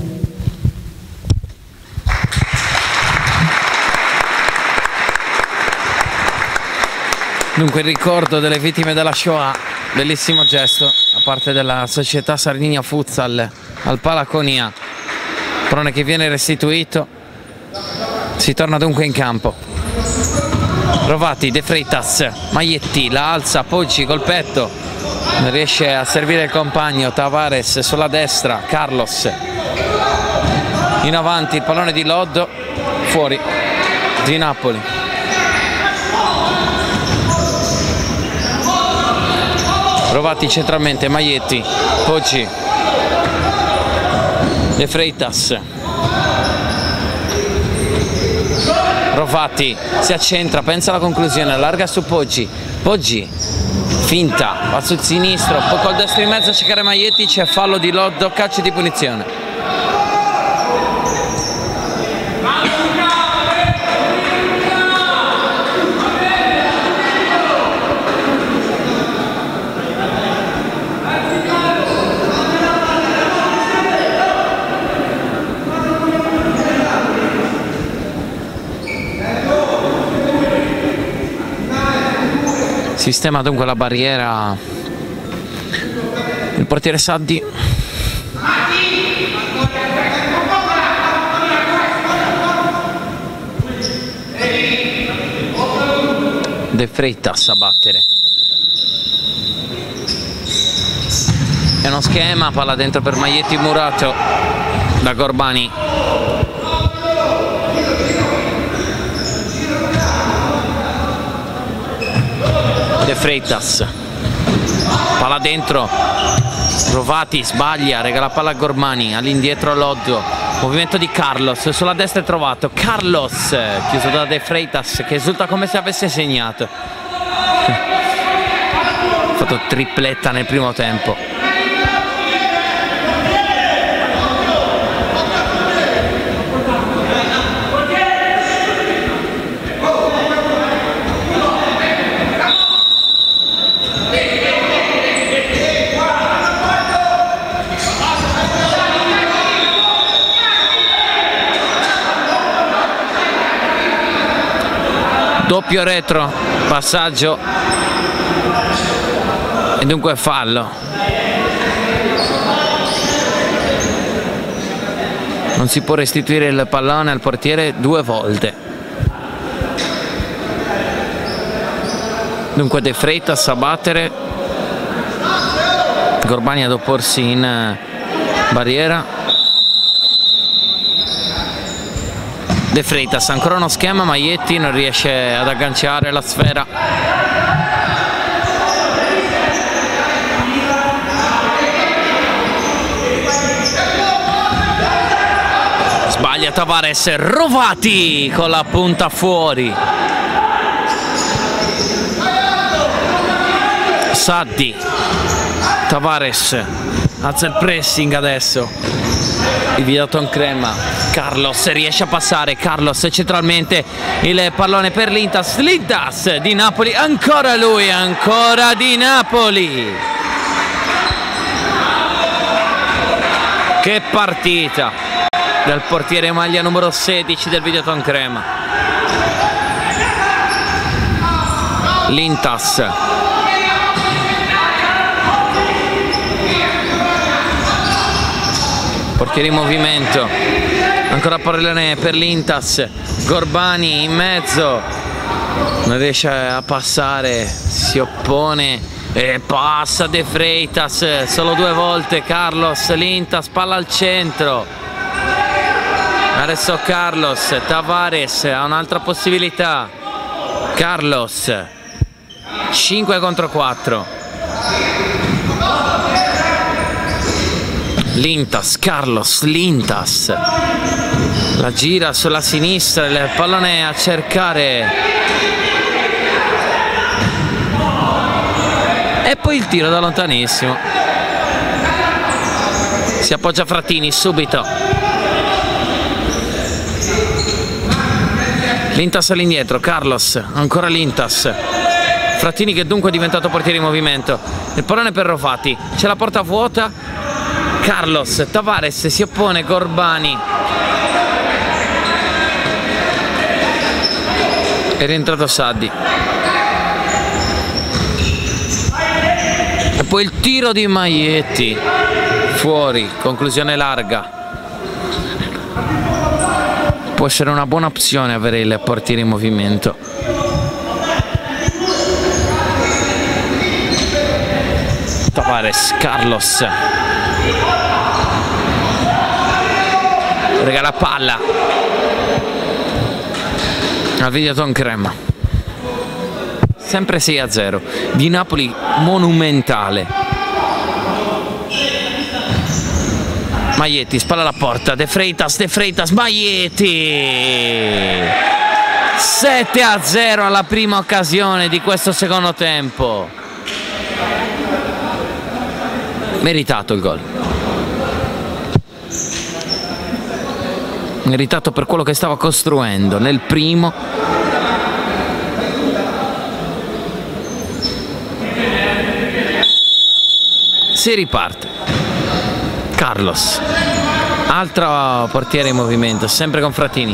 Dunque il ricordo delle vittime della Shoah, bellissimo gesto da parte della società Sardinia Futsal al Palaconia. Pallone che viene restituito, si torna dunque in campo. Rovati, De Freitas, Maietti, la alza, Poggi col petto, non riesce a servire il compagno, Tavares sulla destra, Carlos in avanti, il pallone di Loddo, fuori di Napoli. Rovati centralmente, Maietti, Poggi, De Freitas, Rovati si accentra, pensa alla conclusione, allarga su Poggi, Poggi finta, va sul sinistro, poi col destro in mezzo a cercare Maietti, c'è fallo di Loddo, calcio di punizione. Sistema dunque la barriera il portiere Saddi. De Freitas a battere. È uno schema, palla dentro per Maietti, murato da Gorbani. De Freitas, palla dentro, Rovati sbaglia, regala palla a Gorbani, all'indietro Loddo, movimento di Carlos, sulla destra è trovato, Carlos, chiuso da De Freitas che esulta come se avesse segnato, ha fatto tripletta nel primo tempo. Doppio retro, passaggio e dunque fallo. Non si può restituire il pallone al portiere due volte. Dunque De Freitas a battere, Gorbani ad opporsi in barriera. De Freitas, ancora uno schema, Maietti non riesce ad agganciare la sfera. Sbaglia Tavares, Rovati con la punta fuori. Saddi, Tavares, alza il pressing adesso. Il Videoton Crema, Carlos riesce a passare, Carlos centralmente, il pallone per Lintas, Lintas di Napoli, ancora lui, ancora di Napoli. Che partita del portiere maglia numero sedici del Videoton Crema. Lintas. Portiere in movimento, ancora pallone per l'Intas, Gorbani in mezzo, non riesce a passare, si oppone e passa De Freitas, solo due volte Carlos, l'Intas, palla al centro, Adesso Carlos Tavares ha un'altra possibilità. Carlos cinque contro quattro. Lintas, Carlos Lintas la gira sulla sinistra, il pallone a cercare e poi il tiro da lontanissimo. Si appoggia Frattini subito. Lintas all'indietro, Carlos, ancora Lintas. Frattini che dunque è diventato portiere in movimento. Il pallone per Rofati, c'è la porta vuota. Carlos Tavares si oppone, Gorbani. È rientrato Saddi. E poi il tiro di Maietti. Fuori, conclusione larga. Può essere una buona opzione avere il portiere in movimento. Tavares, Carlos. Regala palla al Videoton Crema. Sempre sei a zero. Di Napoli monumentale. Maietti, spalla alla porta, De Freitas, De Freitas, Maietti! sette a zero alla prima occasione di questo secondo tempo. Meritato il gol. Meritato per quello che stava costruendo nel primo. Si riparte. Carlos, altro portiere in movimento, sempre con Frattini.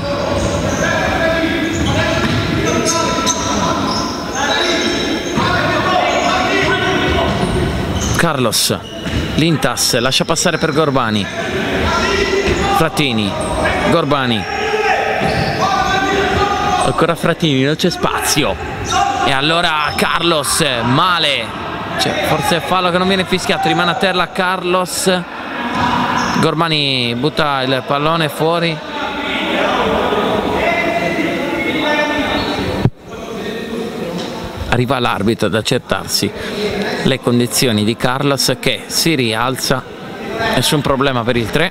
Carlos, Lintas, lascia passare per Gorbani. Frattini, Gorbani. Ancora Frattini, non c'è spazio. E allora Carlos, male. Cioè, forse è fallo che non viene fischiato, rimane a terra Carlos. Gorbani butta il pallone fuori. Arriva l'arbitro ad accertarsi le condizioni di Carlos, che si rialza. Nessun problema per il tre.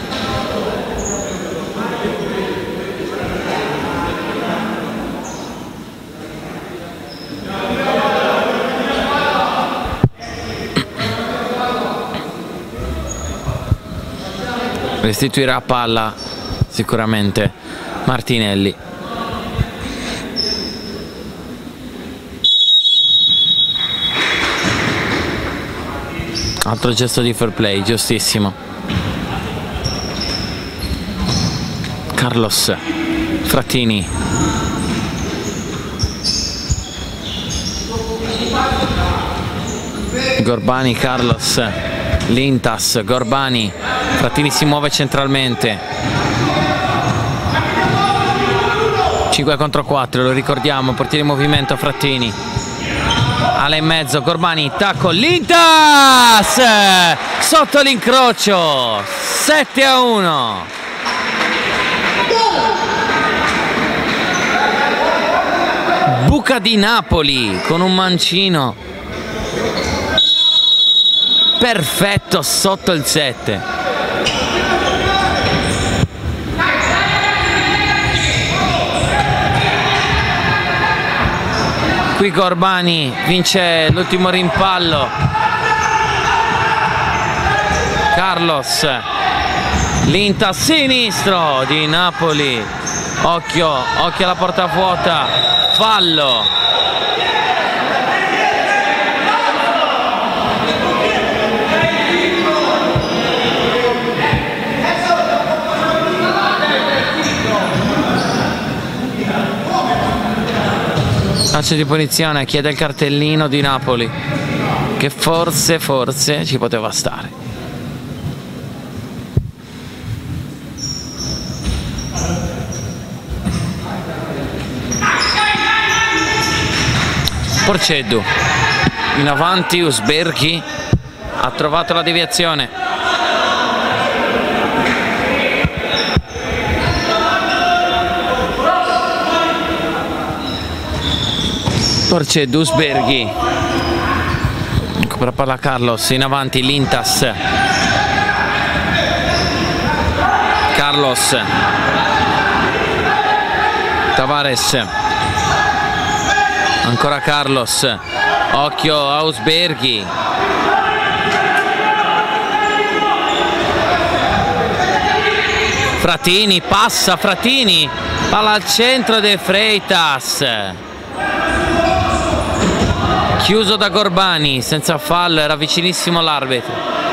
Restituirà palla sicuramente Martinelli. Altro gesto di fair play, giustissimo. Carlos, Frattini. Gorbani, Carlos, Lintas, Gorbani. Frattini si muove centralmente. cinque contro quattro, lo ricordiamo, portiere in movimento Frattini. Ala in mezzo, Gorbani, tacco, Lintas! Sotto l'incrocio, sette a uno. Buca di Napoli con un mancino perfetto sotto il sette. Qui Gorbani vince l'ultimo rimpallo. Carlos, Lintas sinistro di Napoli. Occhio, occhio alla porta vuota. Fallo. Calcio di punizione, chiede il cartellino di Napoli, che forse, forse ci poteva stare. Porceddu in avanti, Usberghi ha trovato la deviazione. Porceddu, Usberghi, recupera palla Carlos, in avanti Lintas, Carlos, Tavares, ancora Carlos, occhio a Usberghi, Fratini, passa Fratini, palla al centro De Freitas, chiuso da Gorbani, senza fallo, era vicinissimo l'arbitro,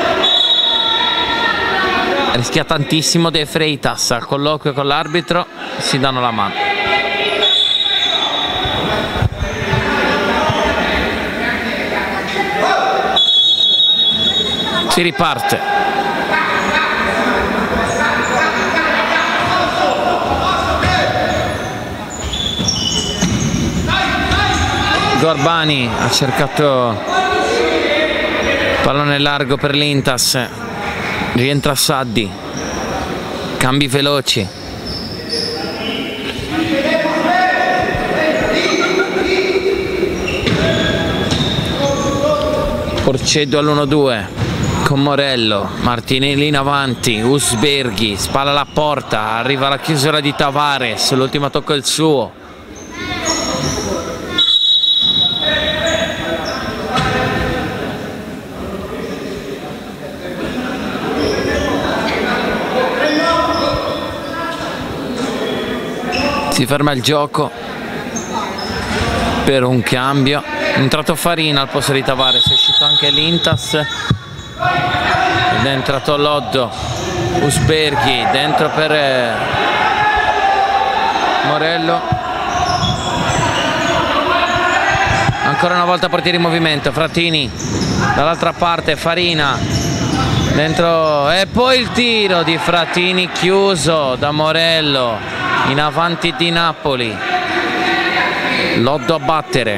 rischia tantissimo De Freitas, al colloquio con l'arbitro si danno la mano. Si riparte. Gorbani ha cercato pallone largo per l'Intas, rientra Saddi, cambi veloci, Porceddu all'uno due con Morello, Martinelli in avanti, Usberghi, spalla alla porta, arriva la chiusura di Tavares, l'ultimo tocco è il suo. Si ferma il gioco per un cambio, è entrato Farina al posto di Tavares, è uscito anche l'Intas ed è entrato Loddo, Usberghi dentro per Morello, ancora una volta portiere in movimento, Fratini dall'altra parte, Farina dentro e poi il tiro di Fratini chiuso da Morello. In avanti di Napoli, Loddo a battere,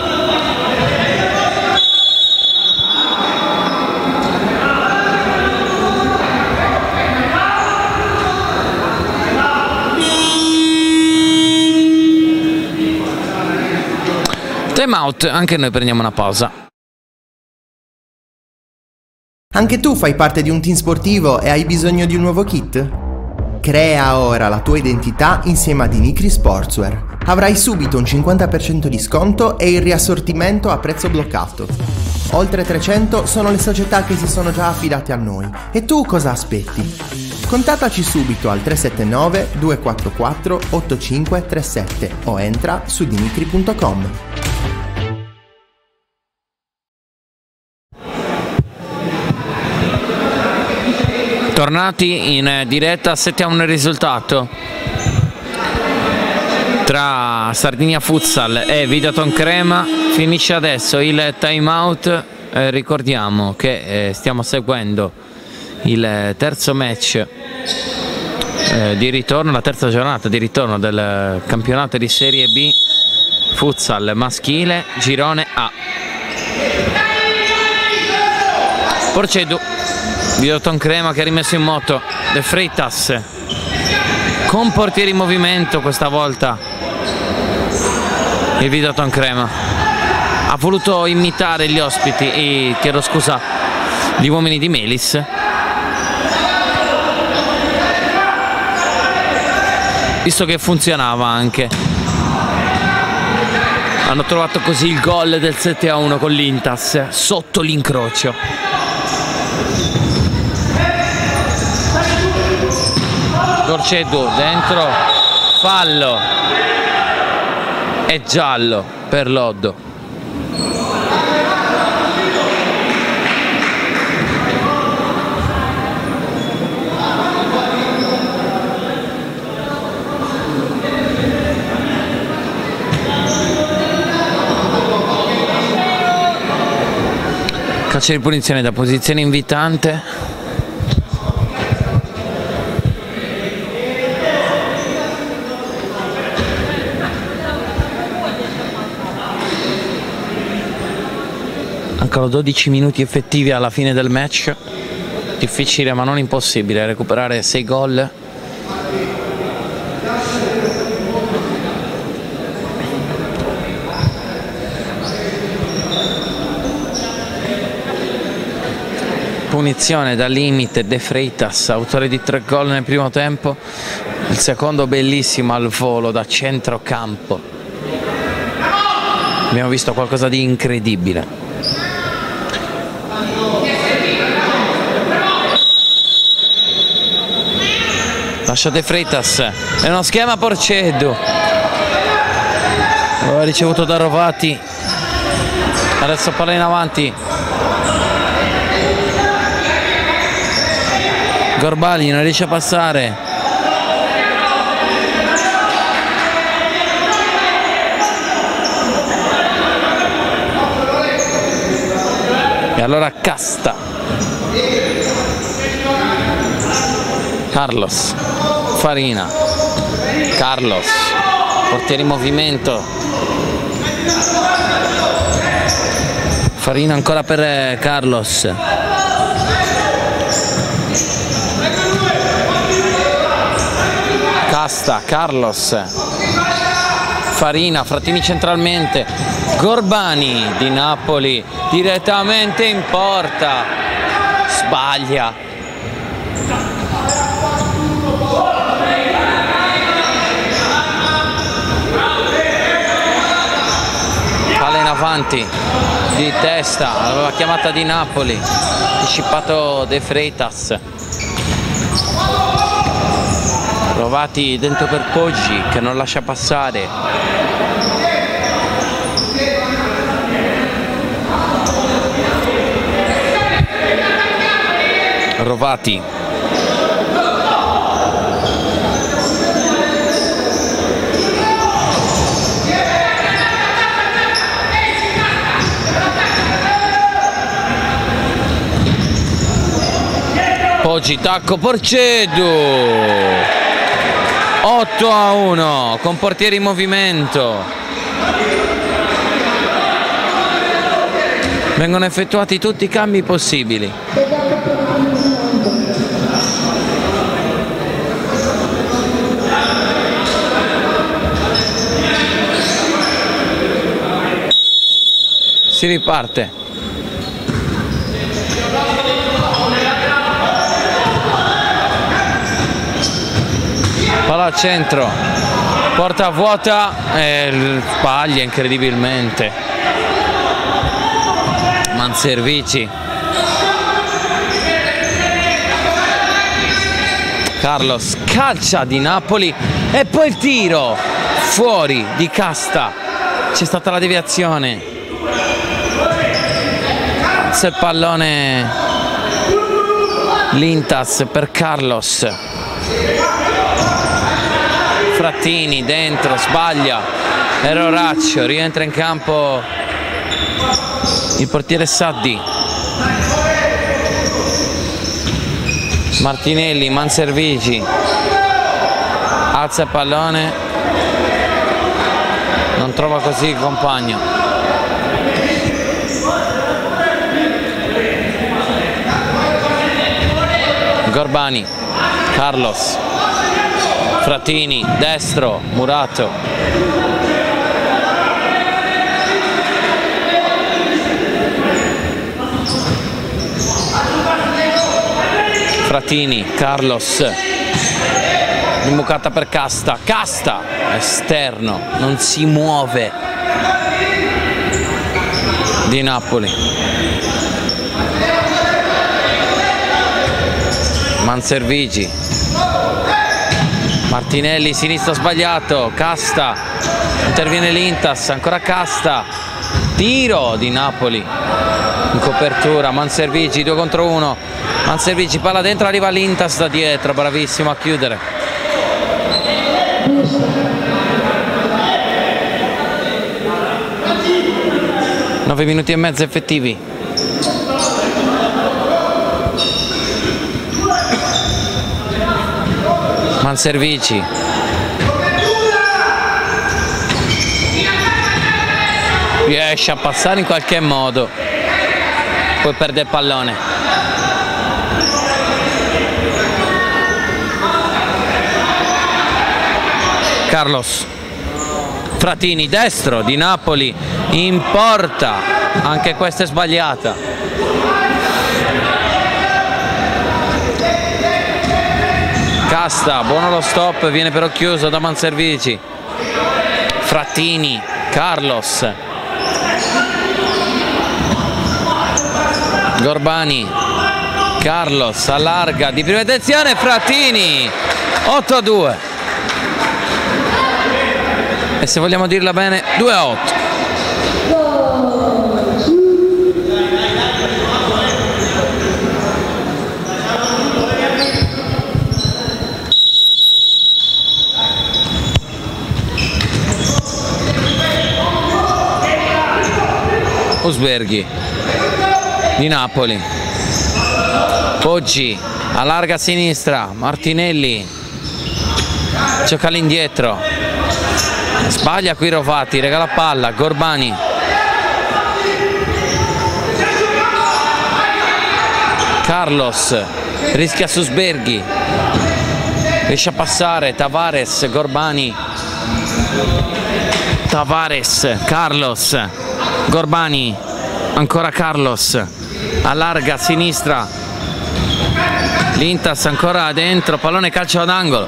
time out, anche noi prendiamo una pausa. Anche tu fai parte di un team sportivo e hai bisogno di un nuovo kit? Crea ora la tua identità insieme a Dinicri Sportswear. Avrai subito un cinquanta per cento di sconto e il riassortimento a prezzo bloccato. Oltre trecento sono le società che si sono già affidate a noi. E tu cosa aspetti? Contattaci subito al tre sette nove due quattro quattro otto cinque tre sette o entra su dinicri punto com. Tornati in diretta, sette a uno il risultato tra Sardinia Futsal e Videoton Crema. Finisce adesso il time out, eh, ricordiamo che eh, stiamo seguendo il terzo match eh, di ritorno, la terza giornata di ritorno del campionato di Serie B Futsal maschile, girone A. Porceddu, Videoton Crema che ha rimesso in moto De Freitas con portiere in movimento questa volta. Il Videoton Crema ha voluto imitare gli ospiti e chiedo scusa gli uomini di Melis, visto che funzionava anche. Hanno trovato così il gol del sette a uno con l'Intas sotto l'incrocio. Porceddu dentro, fallo e giallo per Loddo. Calcio di punizione da posizione invitante. Mancano dodici minuti effettivi alla fine del match, difficile ma non impossibile recuperare sei gol. punizione da limite De Freitas, autore di tre gol nel primo tempo, il secondo bellissimo al volo da centrocampo. Abbiamo visto qualcosa di incredibile. Lascia De Freitas, è uno schema Porceddu, aveva ricevuto da Rovati, adesso palla in avanti. Gorbali non riesce a passare. E allora Casta. Carlos. Farina. Carlos. Portiere in movimento. Farina ancora per Carlos. Casta, Carlos, Farina, Frattini centralmente, Gorbani di Napoli direttamente in porta, sbaglia. Palla in avanti, di testa, aveva chiamata di Napoli, anticipato De Freitas. Rovati dentro per Poggi che non lascia passare. Rovati. Poggi, tacco, Porceddu. otto a uno con portiere in movimento. Vengono effettuati tutti i cambi possibili. Si riparte. Palla al centro, porta vuota e sbaglia incredibilmente. Manservici. Carlos calcia di Napoli e poi il tiro fuori di Casta. C'è stata la deviazione. C'è il pallone Lintas per Carlos. Frattini dentro, sbaglia, Eroraccio, rientra in campo il portiere Saddi. Martinelli, Manservici, alza il pallone, non trova così il compagno. Gorbani, Carlos. Frattini, destro, Murato. Frattini, Carlos. Imbucata per Casta. Casta, esterno, non si muove. Di Napoli. Manservici. Martinelli, sinistro sbagliato, Casta, interviene Lintas, ancora Casta, tiro di Napoli, in copertura, Manservici, due contro uno, Manservici, palla dentro, arriva Lintas da dietro, bravissimo a chiudere. nove minuti e mezzo effettivi. Manservici. Riesce a passare in qualche modo, poi perde il pallone. Carlos. Frattini, destro di Napoli, in porta, anche questa è sbagliata. Casta, buono lo stop, viene però chiuso da Manservici. Frattini, Carlos, Gorbani, Carlos allarga di prima intenzione, Frattini, otto a due. E se vogliamo dirla bene, due a otto. Usberghi di Napoli, Poggi allarga a sinistra, Martinelli gioca all'indietro, sbaglia qui Rovati, regala palla, Gorbani, Carlos rischia su Usberghi, riesce a passare, Tavares, Gorbani, Tavares, Carlos, Gorbani, ancora Carlos, allarga a sinistra, l'Intas ancora dentro, pallone calcio d'angolo.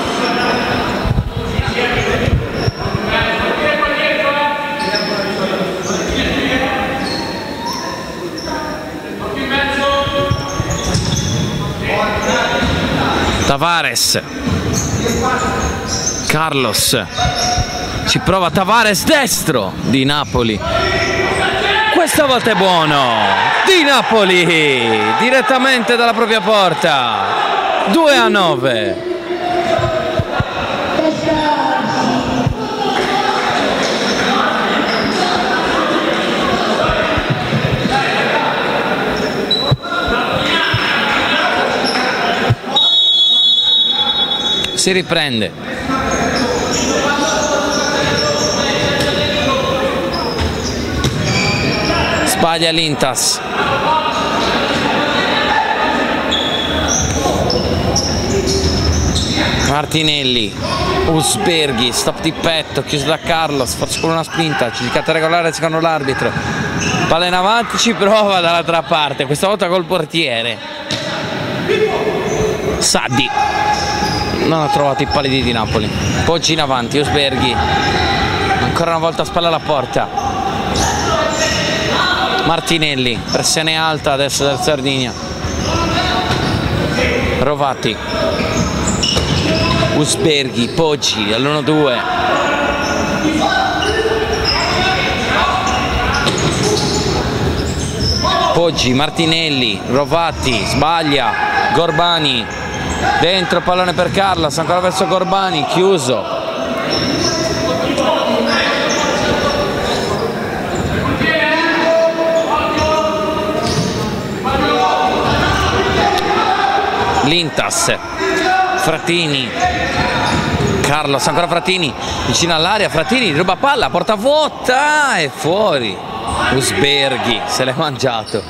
Tavares, Carlos, ci prova Tavares, destro di Napoli, questa volta è buono, di Napoli, direttamente dalla propria porta, due a nove. Si riprende. Sbaglia l'Intas. Martinelli, Usberghi, stop di petto, chiuso da Carlos, forse con una spinta, giudicata regolare secondo l'arbitro. Palla in avanti, ci prova dall'altra parte, questa volta col portiere. Saddi non ha trovato i pali di Napoli. Poggi in avanti, Usberghi ancora una volta spalla alla porta. Martinelli, pressione alta adesso del Sardinia. Rovati, Usberghi, Poggi all'uno due. Poggi, Martinelli, Rovati, sbaglia, Gorbani, dentro pallone per Carlos, ancora verso Gorbani, chiuso. L'Intas, Frattini, Carlos, ancora Frattini, vicino all'area, Frattini ruba palla, porta vuota e fuori. Usberghi se l'è mangiato.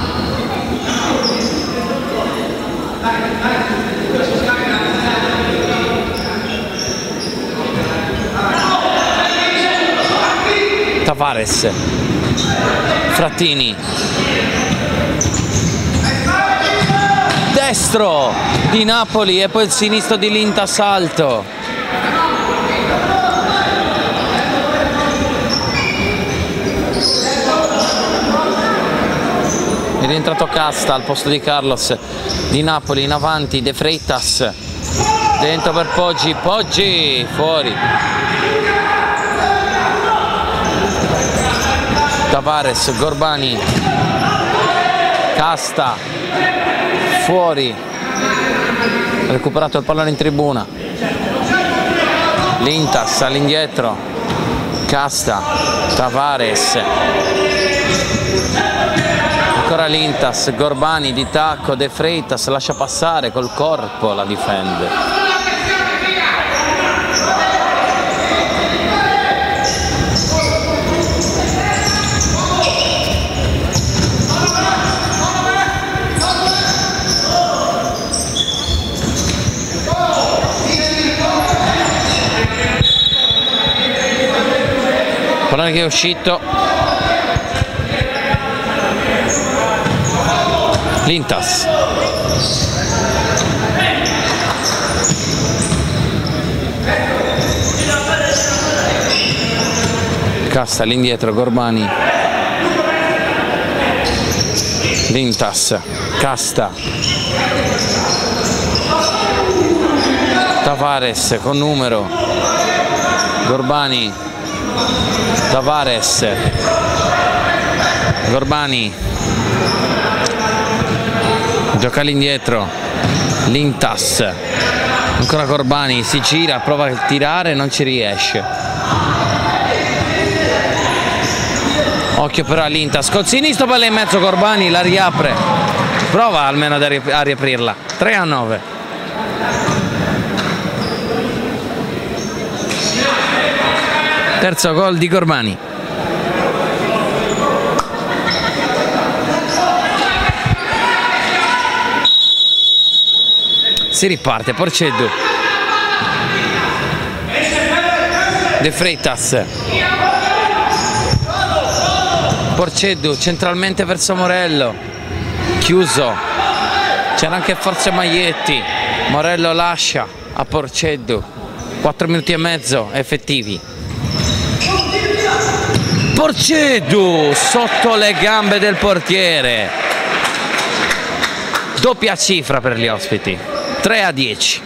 Tavares, Frattini, destro di Napoli e poi il sinistro di l'Intas alto. È rientrato Casta al posto di Carlos di Napoli, in avanti De Freitas, dentro per Poggi, Poggi fuori. Tavares, Gorbani, Casta fuori, ha recuperato il pallone in tribuna. L'Intas all'indietro, Casta, Tavares, ancora l'Intas, Gorbani di tacco, De Freitas lascia passare col corpo, la difende. Pallone che è uscito, l'Intas, Casta all'indietro, Gorbani, Lintas, Casta, Tavares con numero, Gorbani, Tavares, Gorbani, gioca all'indietro, Lintas, ancora Gorbani, si gira, prova a tirare, non ci riesce. Occhio però a Lintas, col sinistro, palla in mezzo, Gorbani la riapre, prova almeno a riaprirla. Tre a nove. Terzo gol di Gorbani. Si riparte, Porceddu, De Freitas, Porceddu centralmente verso Morello, chiuso, c'era anche forse Maglietti, Morello lascia a Porceddu, quattro minuti e mezzo effettivi. Porceddu sotto le gambe del portiere, doppia cifra per gli ospiti, tre a dieci.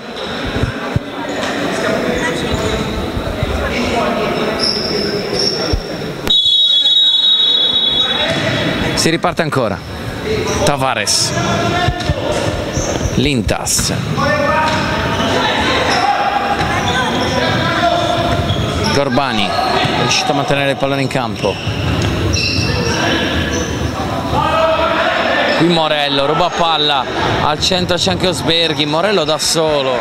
Si riparte ancora, Tavares, Lintas, Gorbani, è riuscito a mantenere il pallone in campo. Qui Morello, ruba palla, al centro c'è anche Osberghi, Morello da solo.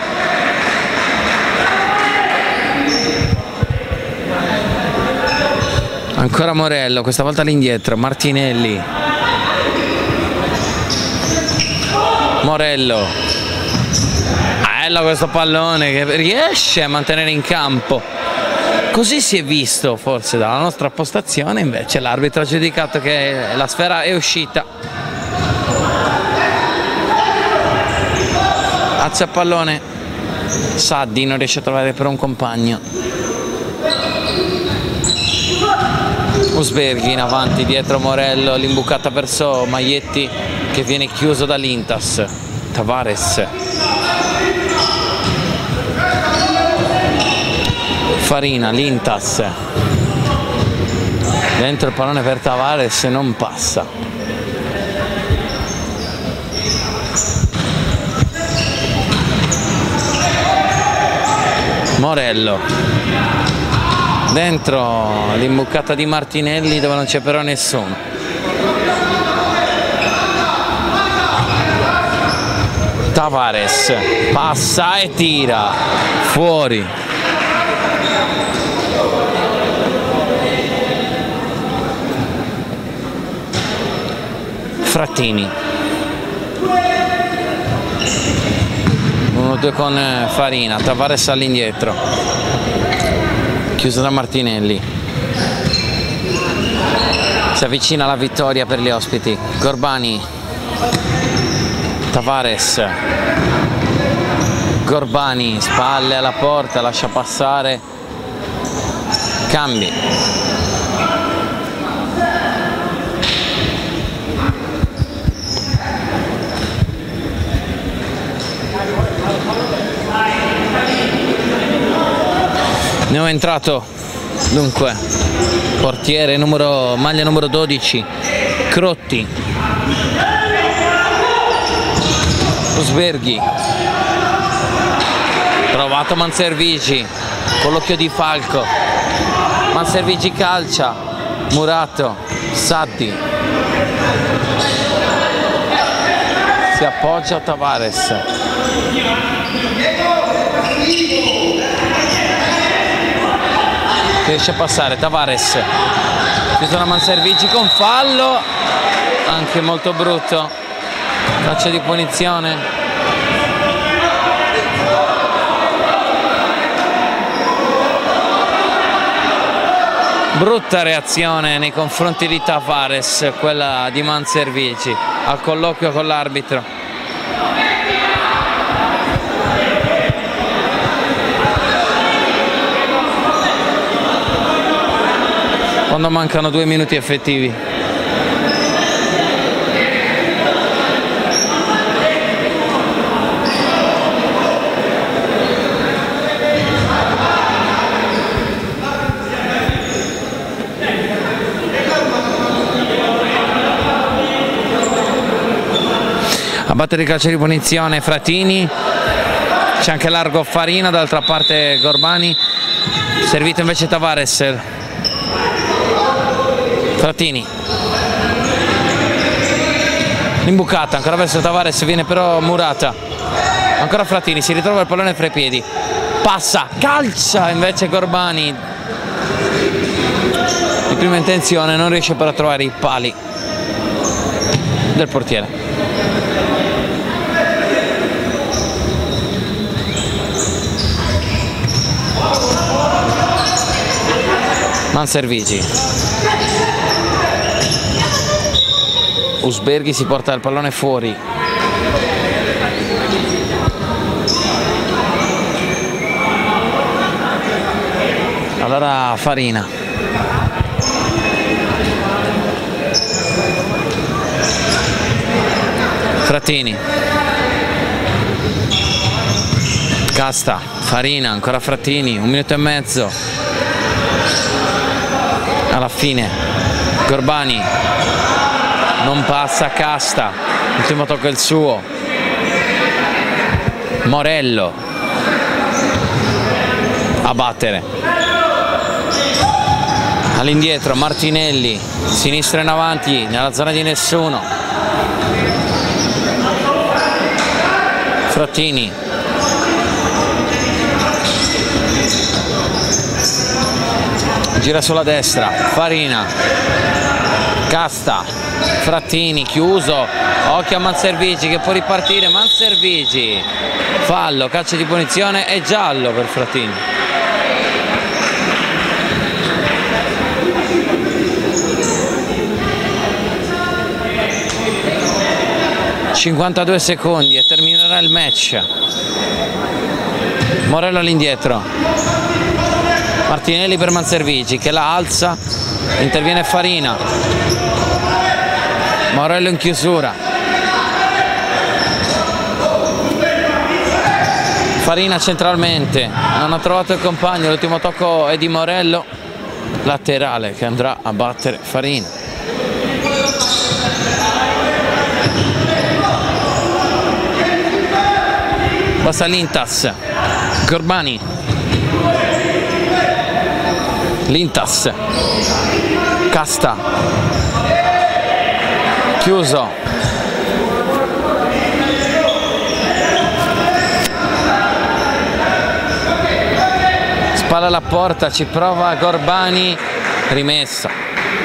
Ancora Morello, questa volta all'indietro, Martinelli. Morello. Bello questo pallone che riesce a mantenere in campo. Così si è visto forse dalla nostra postazione, invece l'arbitro ha giudicato che la sfera è uscita. Alza il pallone, Saddi non riesce a trovare però un compagno. Osberghi in avanti, dietro Morello, l'imbucata verso Maglietti che viene chiuso da Lintas. Tavares, Farina, Lintas, dentro il pallone per Tavares, non passa. Morello, dentro l'imbucata di Martinelli dove non c'è però nessuno. Tavares passa e tira fuori. Frattini, uno due con Farina, Tavares all'indietro, chiuso da Martinelli. Si avvicina la vittoria per gli ospiti. Gorbani, Tavares, Gorbani, spalle alla porta, lascia passare, cambi. Ne ho entrato dunque portiere numero, maglia numero dodici, Crotti, Osberghi, provato Manservigi con l'occhio di falco, Manservigi calcia, Murato, Saddi, si appoggia a Tavares. Riesce a passare Tavares, chiuso da Manservigi con fallo, anche molto brutto, calcio di punizione. Brutta reazione nei confronti di Tavares, quella di Manservigi, al colloquio con l'arbitro. quando mancano due minuti effettivi. A battere il calcio di punizione Fratini, c'è anche largo Farina, dall'altra parte Gorbani, servito invece Tavares. Fratini, imbucata ancora verso Tavares, viene però murata, ancora Fratini, si ritrova il pallone fra i piedi, passa, calcia invece Gorbani di prima intenzione, non riesce però a trovare i pali del portiere. Manservigi, Usberghi si porta il pallone fuori, allora Farina, Frattini, Casta, Farina, ancora Frattini, un minuto e mezzo. Alla fine Gorbani non passa, Casta, l'ultimo tocco è il suo, Morello a battere, all'indietro Martinelli, sinistro in avanti nella zona di nessuno, Frattini, gira sulla destra, Farina, Casta, Frattini, chiuso, occhio a Manservigi che può ripartire, Manservigi, fallo, calcio di punizione e giallo per Frattini. cinquantadue secondi e terminerà il match. Morello all'indietro. Martinelli per Manservigi che la alza, interviene Farina, Morello in chiusura, Farina centralmente, non ha trovato il compagno, l'ultimo tocco è di Morello, laterale che andrà a battere Farina. Passa Lintas, Gorbani, Lintas, Casta, chiuso, spalla alla porta, ci prova Gorbani, rimessa.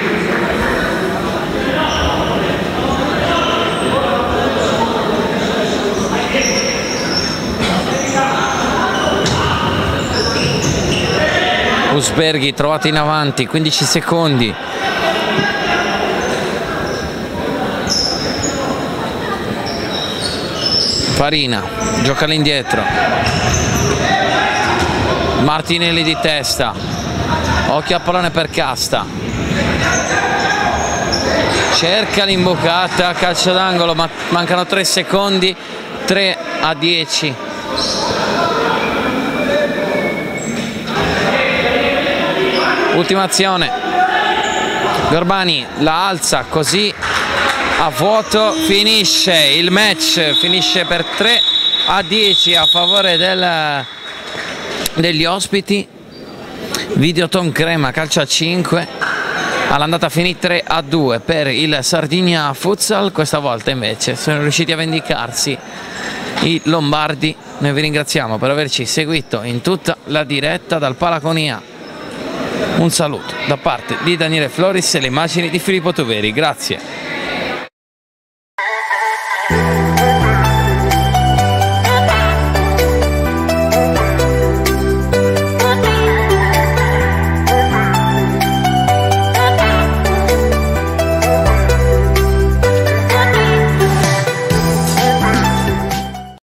Usberghi trovato in avanti, quindici secondi. Farina gioca all'indietro, Martinelli di testa, occhio a pallone per Casta, cerca l'imbucata, calcio d'angolo, ma mancano tre secondi, tre a dieci. Ultima azione, Gorbani la alza così a vuoto, finisce il match, finisce per tre a dieci a favore del, degli ospiti. Videoton Crema calcio a cinque, all'andata finì tre a due per il Sardinia Futsal, questa volta invece sono riusciti a vendicarsi i lombardi. Noi vi ringraziamo per averci seguito in tutta la diretta dal Palaconia. Un saluto da parte di Daniele Floris e le immagini di Filippo Tuveri, grazie.